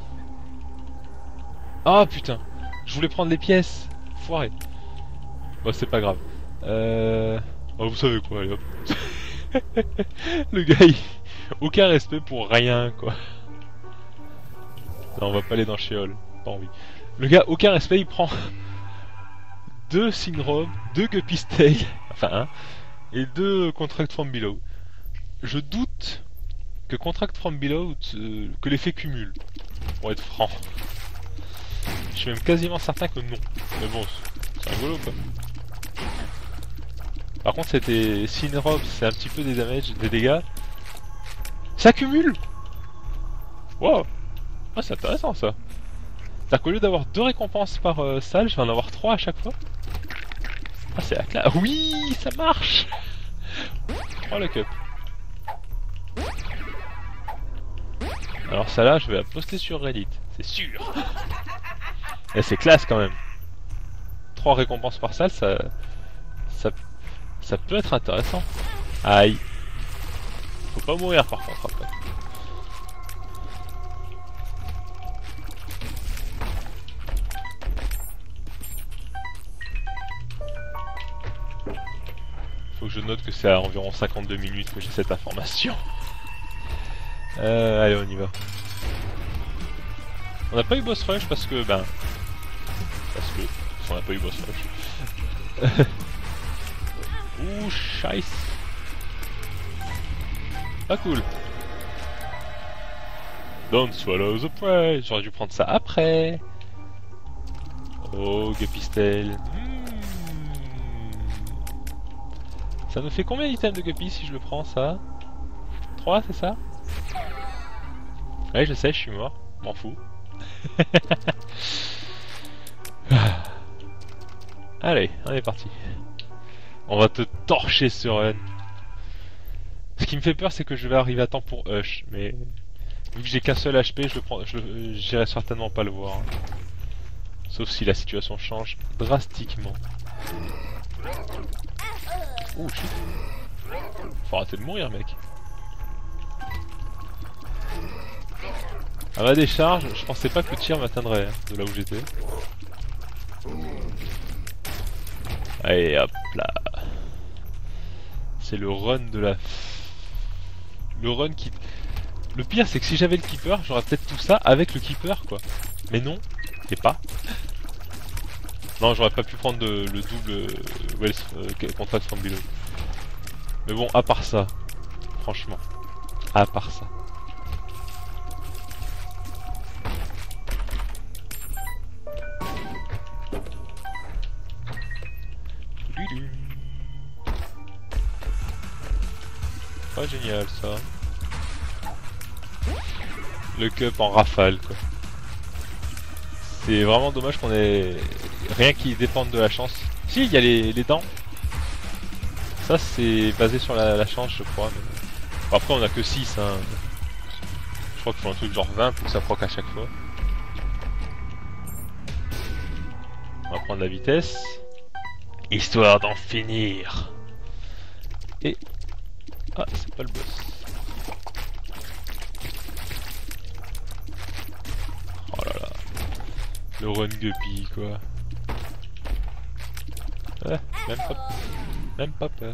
Ah putain! Je voulais prendre les pièces. Foiré. Bon, c'est pas grave. Euh... Oh, vous savez quoi, allez hop. Le gars, il... aucun respect pour rien, quoi. Non, on va pas aller dans Sheol. Pas envie. Le gars, aucun respect, il prend... deux Synrobe, deux Guppy's Tail, enfin un, et deux Contract from Below. Je doute que Contract from Below, euh, que l'effet cumule, pour être franc. Je suis même quasiment certain que non. Mais bon, c'est rigolo quoi. Par contre, c'était Synrob, c'est un petit peu des damage, des dégâts. Ça cumule. Wow. Ah, c'est intéressant ça. C'est-à-dire qu'au lieu d'avoir deux récompenses par euh, salle, je vais en avoir trois à chaque fois. Ah, c'est la classe. Oui, ça marche. Oh, le cup. Alors ça là, je vais la poster sur Reddit, c'est sûr. Et c'est classe quand même. Trois récompenses par salle, ça, ça, ça peut être intéressant. Aïe. Faut pas mourir par contre après. Faut que je note que c'est à environ cinquante-deux minutes que j'ai cette information. Euh, allez, on y va. On n'a pas eu boss rush parce que, ben... Parce que... On n'a pas eu boss rush. Ouh, scheiße. Pas cool. Don't swallow the prey. J'aurais dû prendre ça après. Oh, Guppies-tail. Mmh. Ça me fait combien d'items de Guppy si je le prends, ça? trois, c'est ça? Ouais, je sais, je suis mort. M'en fous. Allez, on est parti. On va te torcher sur run. Ce qui me fait peur, c'est que je vais arriver à temps pour Hush, mais vu que j'ai qu'un seul H P, je le prends, je j'irai certainement pas le voir. Sauf si la situation change drastiquement. Oh shit. Faut arrêter de mourir, mec. À ma décharge, je pensais pas que le tir m'atteindrait hein, de là où j'étais. Allez hop là. C'est le run de la... Le run qui... Le pire c'est que si j'avais le keeper, j'aurais peut-être tout ça avec le keeper quoi. Mais non, c'est pas. Non, j'aurais pas pu prendre de, le double euh, Wells euh, Contract from Below. Mais bon, à part ça, franchement, à part ça. Pas génial ça. Le cup en rafale quoi. C'est vraiment dommage qu'on ait rien qui dépende de la chance. Si, il y a les, les dents. Ça c'est basé sur la, la chance je crois. Mais... Bon, après on a que six hein. Je crois qu'il faut un truc genre vingt pour que ça proc à chaque fois. On va prendre la vitesse. Histoire d'en finir. Et... Ah, c'est pas le boss. Oh là là. Le run guppy quoi. Ouais, même pas, même pas peur.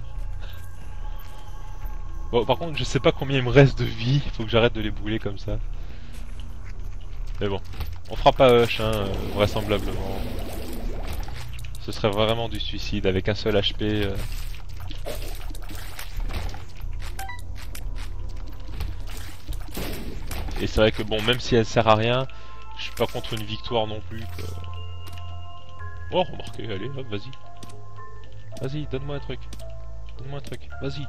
Bon, par contre, je sais pas combien il me reste de vie. Faut que j'arrête de les brûler comme ça. Mais bon, on fera pas Hush, hein, vraisemblablement. Ce serait vraiment du suicide avec un seul H P. Euh... Et c'est vrai que bon, même si elle sert à rien, je suis pas contre une victoire non plus. Quoi. Oh, remarquez, allez, hop, vas-y. Vas-y, donne-moi un truc. Donne-moi un truc, vas-y.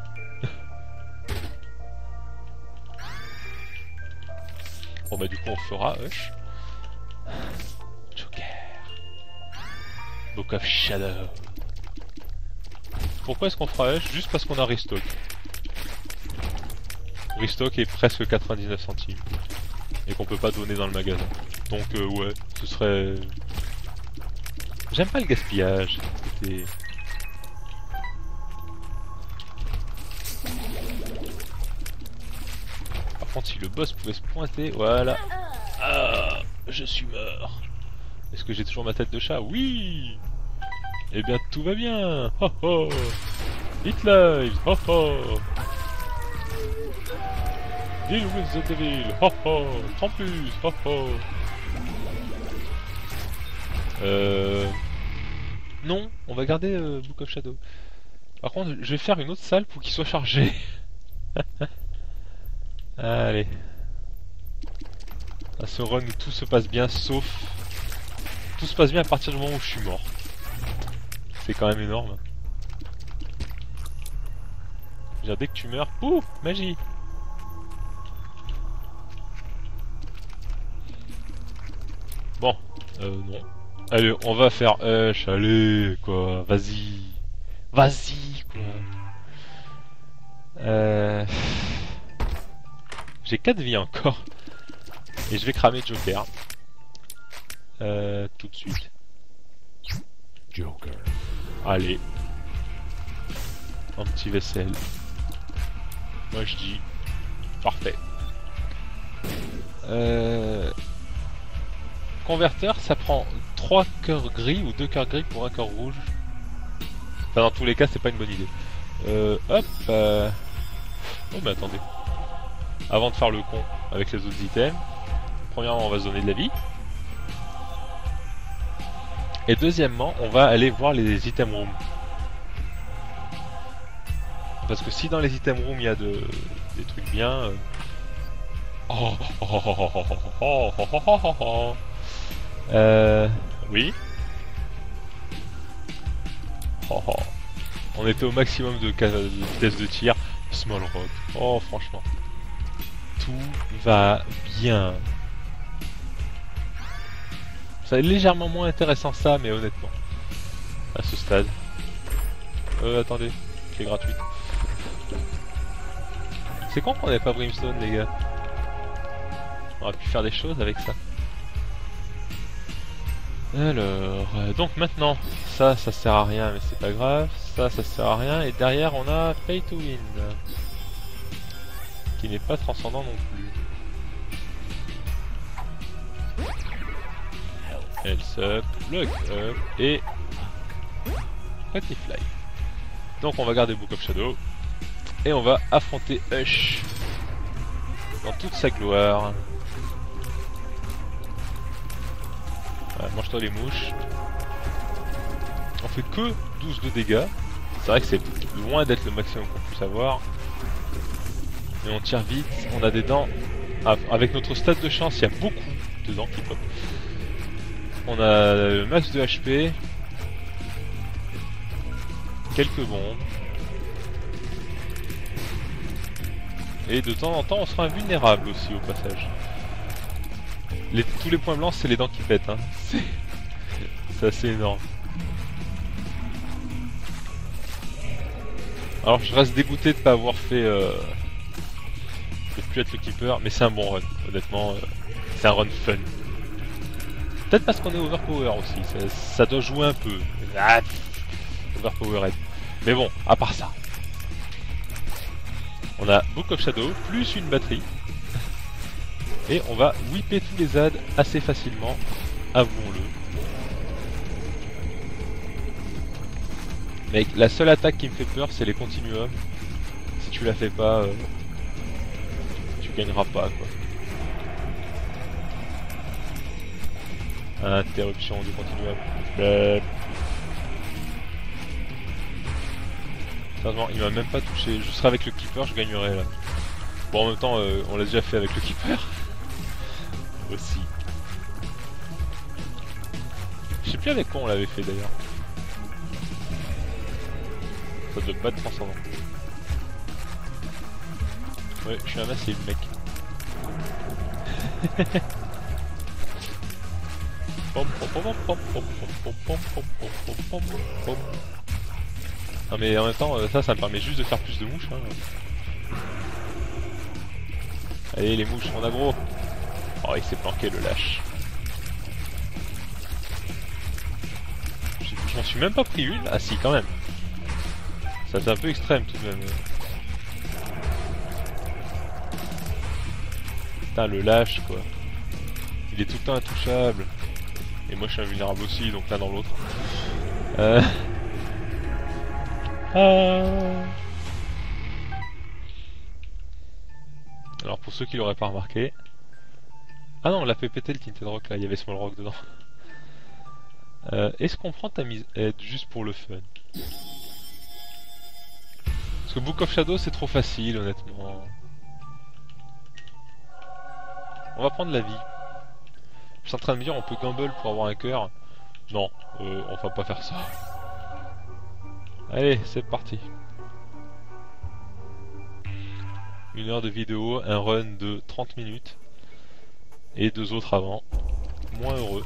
Bon bah du coup on fera Hush. Joker. Book of Shadow. Pourquoi est-ce qu'on fera Hush? Juste parce qu'on a Restock. Restock est presque quatre-vingt-dix-neuf centimes. Et qu'on peut pas donner dans le magasin. Donc euh, ouais, ce serait... J'aime pas le gaspillage. C'était... Par contre si le boss pouvait se pointer, voilà. Ah, je suis mort. Est-ce que j'ai toujours ma tête de chat? Oui. Eh bien tout va bien. Ho ho. Hit live. Ho ho. Deal with the devil. Ho ho. Campus. Ho ho. Euh... Non, on va garder euh, Book of Shadow. Par contre, je vais faire une autre salle pour qu'il soit chargé. Allez. À ce run où tout se passe bien, sauf... Tout se passe bien à partir du moment où je suis mort. C'est quand même énorme. Genre, dès que tu meurs, pouf, magie. Bon, euh, non. Allez, on va faire Hush, allez, quoi, vas-y. Vas-y, quoi. Euh... J'ai quatre vies encore. Et je vais cramer Joker. Euh, tout de suite. Joker. Allez. Un petit vaisselle. Moi je dis... Parfait. Euh... Converteur, ça prend trois cœurs gris ou deux cœurs gris pour un cœur rouge. Enfin, dans tous les cas, c'est pas une bonne idée. Euh, hop. Euh... Oh, mais attendez. Avant de faire le con avec les autres items, premièrement, on va se donner de la vie. Et deuxièmement, on va aller voir les item rooms. Parce que si dans les item rooms il y a de... des trucs bien. Euh... Oh, oh, oh, oh, oh, oh, oh, oh, oh, oh, oh. Euh... Oui. Oh, oh. On était au maximum de, de vitesse de tir. Small rock. Oh, franchement. Tout va bien. Ça est légèrement moins intéressant ça, mais honnêtement. À ce stade. Euh, attendez. C'est gratuit. C'est con qu'on n'ait pas Brimstone, les gars. On aurait pu faire des choses avec ça. Alors, euh, donc maintenant, ça, ça sert à rien, mais c'est pas grave. Ça, ça sert à rien. Et derrière, on a Pay to Win. Qui n'est pas transcendant non plus. Health up, Lock up et Ratifly. Donc on va garder Book of Shadow. Et on va affronter Hush dans toute sa gloire. Voilà, mange-toi les mouches. On fait que douze de dégâts. C'est vrai que c'est loin d'être le maximum qu'on puisse avoir. Mais on tire vite, on a des dents. Avec notre stade de chance, il y a beaucoup de dents qui pop. On a le max de H P. Quelques bombes. Et de temps en temps, on sera invulnérable aussi au passage. Les, tous les points blancs, c'est les dents qui pètent. Hein. C'est assez énorme. Alors je reste dégoûté de ne pas avoir fait... Euh, de plus être le keeper, mais c'est un bon run. Honnêtement, euh, c'est un run fun. Peut-être parce qu'on est overpower aussi. Ça, ça doit jouer un peu. Ah, overpowered. Mais bon, à part ça. On a Book of Shadow, plus une batterie. Et on va whipper tous les adds assez facilement, avouons-le. Mais la seule attaque qui me fait peur, c'est les continuums. Si tu la fais pas, euh, tu gagneras pas, quoi. Interruption du continuum. Euh... Sérieusement, il m'a même pas touché. Je serais avec le keeper, je gagnerais là. Bon, en même temps, euh, on l'a déjà fait avec le keeper. Aussi. Je sais plus avec quoi on l'avait fait d'ailleurs. Ça doit pas être transcendant. Ouais, je suis un massif mec. Non mais en même temps, ça, ça me permet juste de faire plus de mouches. Hein. Allez les mouches, on aggro. Oh, il s'est planqué le lâche. Je m'en suis même pas pris une. Ah si, quand même. Ça c'est un peu extrême tout de même. Putain, le lâche quoi. Il est tout le temps intouchable. Et moi je suis invulnérable aussi, donc l'un dans l'autre. Euh... Ah... Alors pour ceux qui l'auraient pas remarqué... Ah non, on l'a fait péter le Tinted Rock là, il y avait Small Rock dedans. Euh, Est-ce qu'on prend ta mise aide juste pour le fun? Parce que Book of Shadow c'est trop facile honnêtement. On va prendre la vie. Je suis en train de me dire, on peut gamble pour avoir un cœur. Non, euh, on va pas faire ça. Allez, c'est parti. Une heure de vidéo, un run de trente minutes. Et deux autres avant. Moins heureux.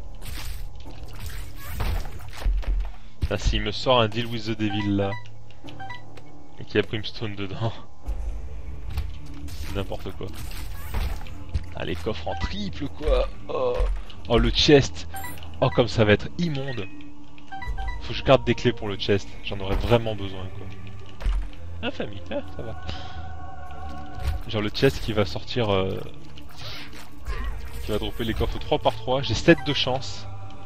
Ah, s'il me sort un deal with the devil là. Et qu'il y a Brimstone dedans. C'est n'importe quoi. Ah, les coffres en triple quoi. Oh. Oh, le chest. Oh, comme ça va être immonde. Faut que je garde des clés pour le chest. J'en aurais vraiment besoin quoi. Ah, famille, ah, ça va. Genre le chest qui va sortir... Euh... qui va dropper les coffres trois par trois. J'ai sept de chance.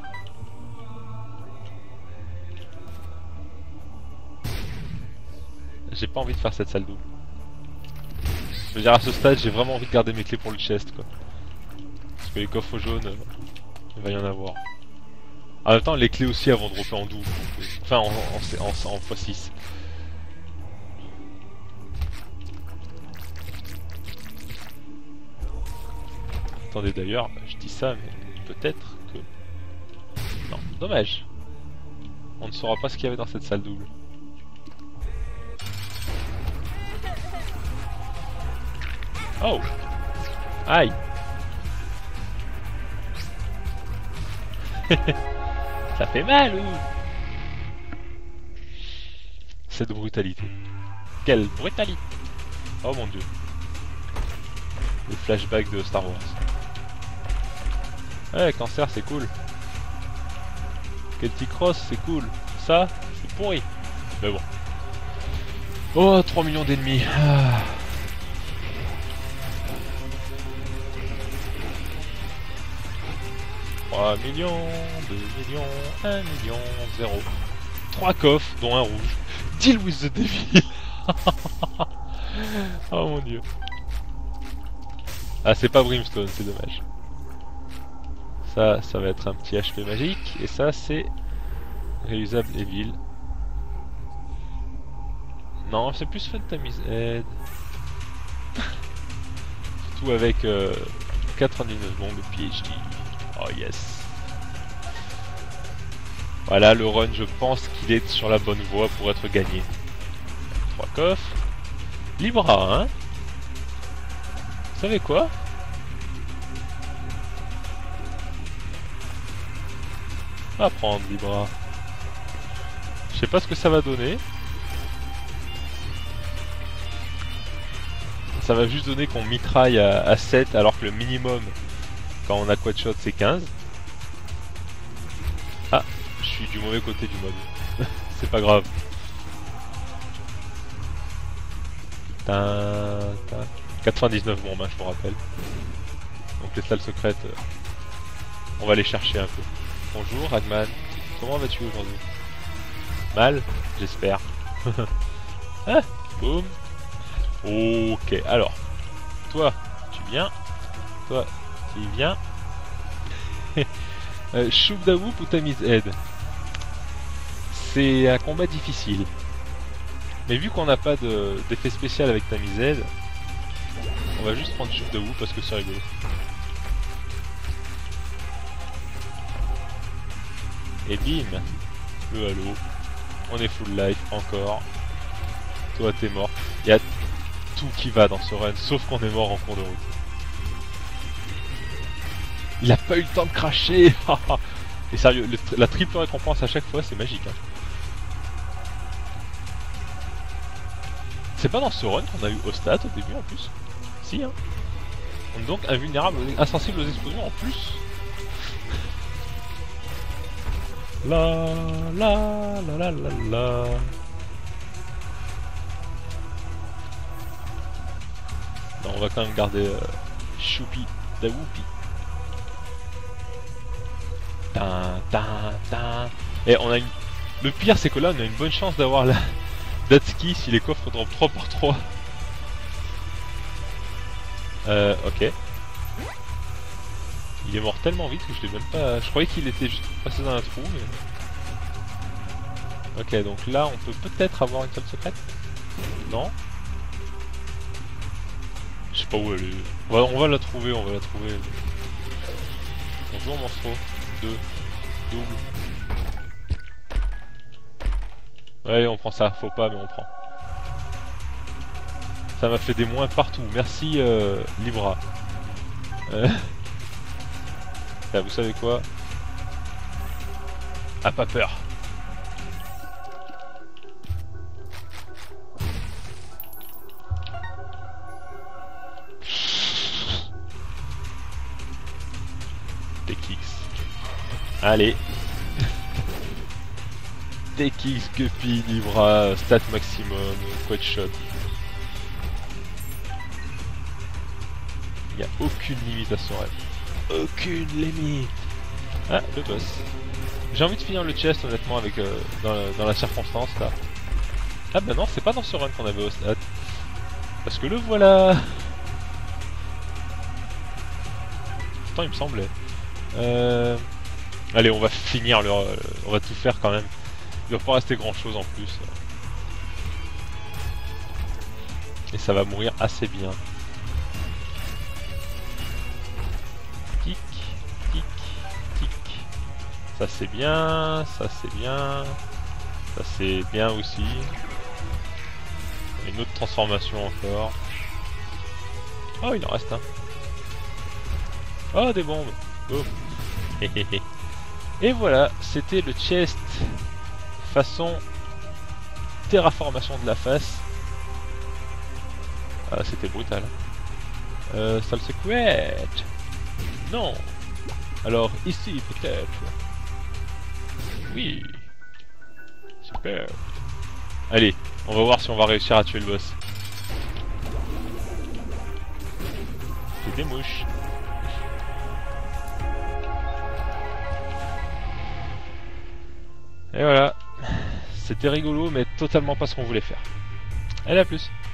J'ai pas envie de faire cette salle double. Je veux dire, à ce stade, j'ai vraiment envie de garder mes clés pour le chest, quoi. Parce que les coffres jaunes, euh, il va y en avoir. En même temps, les clés aussi, elles vont dropper en double. Enfin, en, en, en, en fois six. Attendez, d'ailleurs, je dis ça, mais peut-être que... Non, dommage. On ne saura pas ce qu'il y avait dans cette salle double. Oh! Aïe! Ça fait mal ou? Cette brutalité. Quelle brutalité! Oh mon dieu. Les flashbacks de Star Wars. Ouais, cancer c'est cool. Celtic Cross c'est cool. Ça, c'est pourri. Mais bon. Oh, trois millions d'ennemis. Ah. trois millions, deux millions, un million, zéro. trois coffres, dont un rouge. Deal with the devil. Oh mon dieu. Ah, c'est pas Brimstone, c'est dommage. Ça, ça va être un petit H P magique. Et ça, c'est réusable Evil. Non, c'est plus Phantom's Head. Surtout avec euh, quatre-vingt-dix-neuf bombes P H D. Oh yes. Voilà, le run, je pense qu'il est sur la bonne voie pour être gagné. Trois coffres. Libra, hein. Vous savez quoi? On va prendre Libra. Je sais pas ce que ça va donner. Ça va juste donner qu'on mitraille à, à sept alors que le minimum quand on a quadshot c'est quinze. Ah, je suis du mauvais côté du mode. C'est pas grave. Tin, tin. quatre-vingt-dix-neuf bombes, hein, je vous rappelle. Donc les salles secrètes, euh, on va les chercher un peu. Bonjour Ragman, comment vas-tu aujourd'hui? Mal, j'espère. Ah, boum. Ok, alors, toi, tu viens. Toi, tu viens. euh, Shubdawoop ou Tammy's Head? C'est un combat difficile. Mais vu qu'on n'a pas d'effet spécial avec Tammy's Head, on va juste prendre Shubdawoop parce que c'est rigolo. Et bim, le halo. On est full life encore. Toi t'es mort. Il y a tout qui va dans ce run, sauf qu'on est mort en cours de route. Il a pas eu le temps de cracher. Et sérieux, le, la triple récompense à chaque fois, c'est magique. Hein. C'est pas dans ce run qu'on a eu Ostat au début en plus? Si, hein. On est donc invulnérable, insensible aux explosions en plus. La la la la la la. Non, on va quand même garder euh, Choupi Dawoupi. Tin, tin, tin. Et on a une... Le pire c'est que là on a une bonne chance d'avoir la Datsuki si les coffres drop trois par trois. Euh, ok. Il est mort tellement vite que je l'ai même pas... Je croyais qu'il était juste passé dans un trou, mais... Ok, donc là, on peut peut-être avoir une salle secrète? Non? Je sais pas où elle est. On va, on va la trouver, on va la trouver. Bonjour monstre. Deux. Double. Ouais, on prend ça. Faut pas, mais on prend. Ça m'a fait des moins partout. Merci euh, Libra. Euh... Là, vous savez quoi? Ah, pas peur. T X. Allez. T X, Guppy, Libra, stat maximum, quad shot. Il n'y a aucune limite à son rêve. Aucune limite. Ah, le boss. J'ai envie de finir le chest honnêtement avec euh, dans, la, dans la circonstance là. Ah bah non, c'est pas dans ce run qu'on avait au stat. Parce que le voilà. Pourtant il me semblait. Euh... Allez, on va finir le, on va tout faire quand même. Il va pas rester grand chose en plus. Et ça va mourir assez bien. Tic, tic, tic. Ça c'est bien, ça c'est bien. Ça c'est bien aussi. Une autre transformation encore. Oh, il en reste un. Oh, des bombes. Boum. Et voilà, c'était le chest façon terraformation de la face. Ah, c'était brutal. Euh, salle secrète. Non. Alors ici peut-être. Oui. Super. Allez, on va voir si on va réussir à tuer le boss. C'est des mouches. Et voilà. C'était rigolo mais totalement pas ce qu'on voulait faire. Allez, à plus.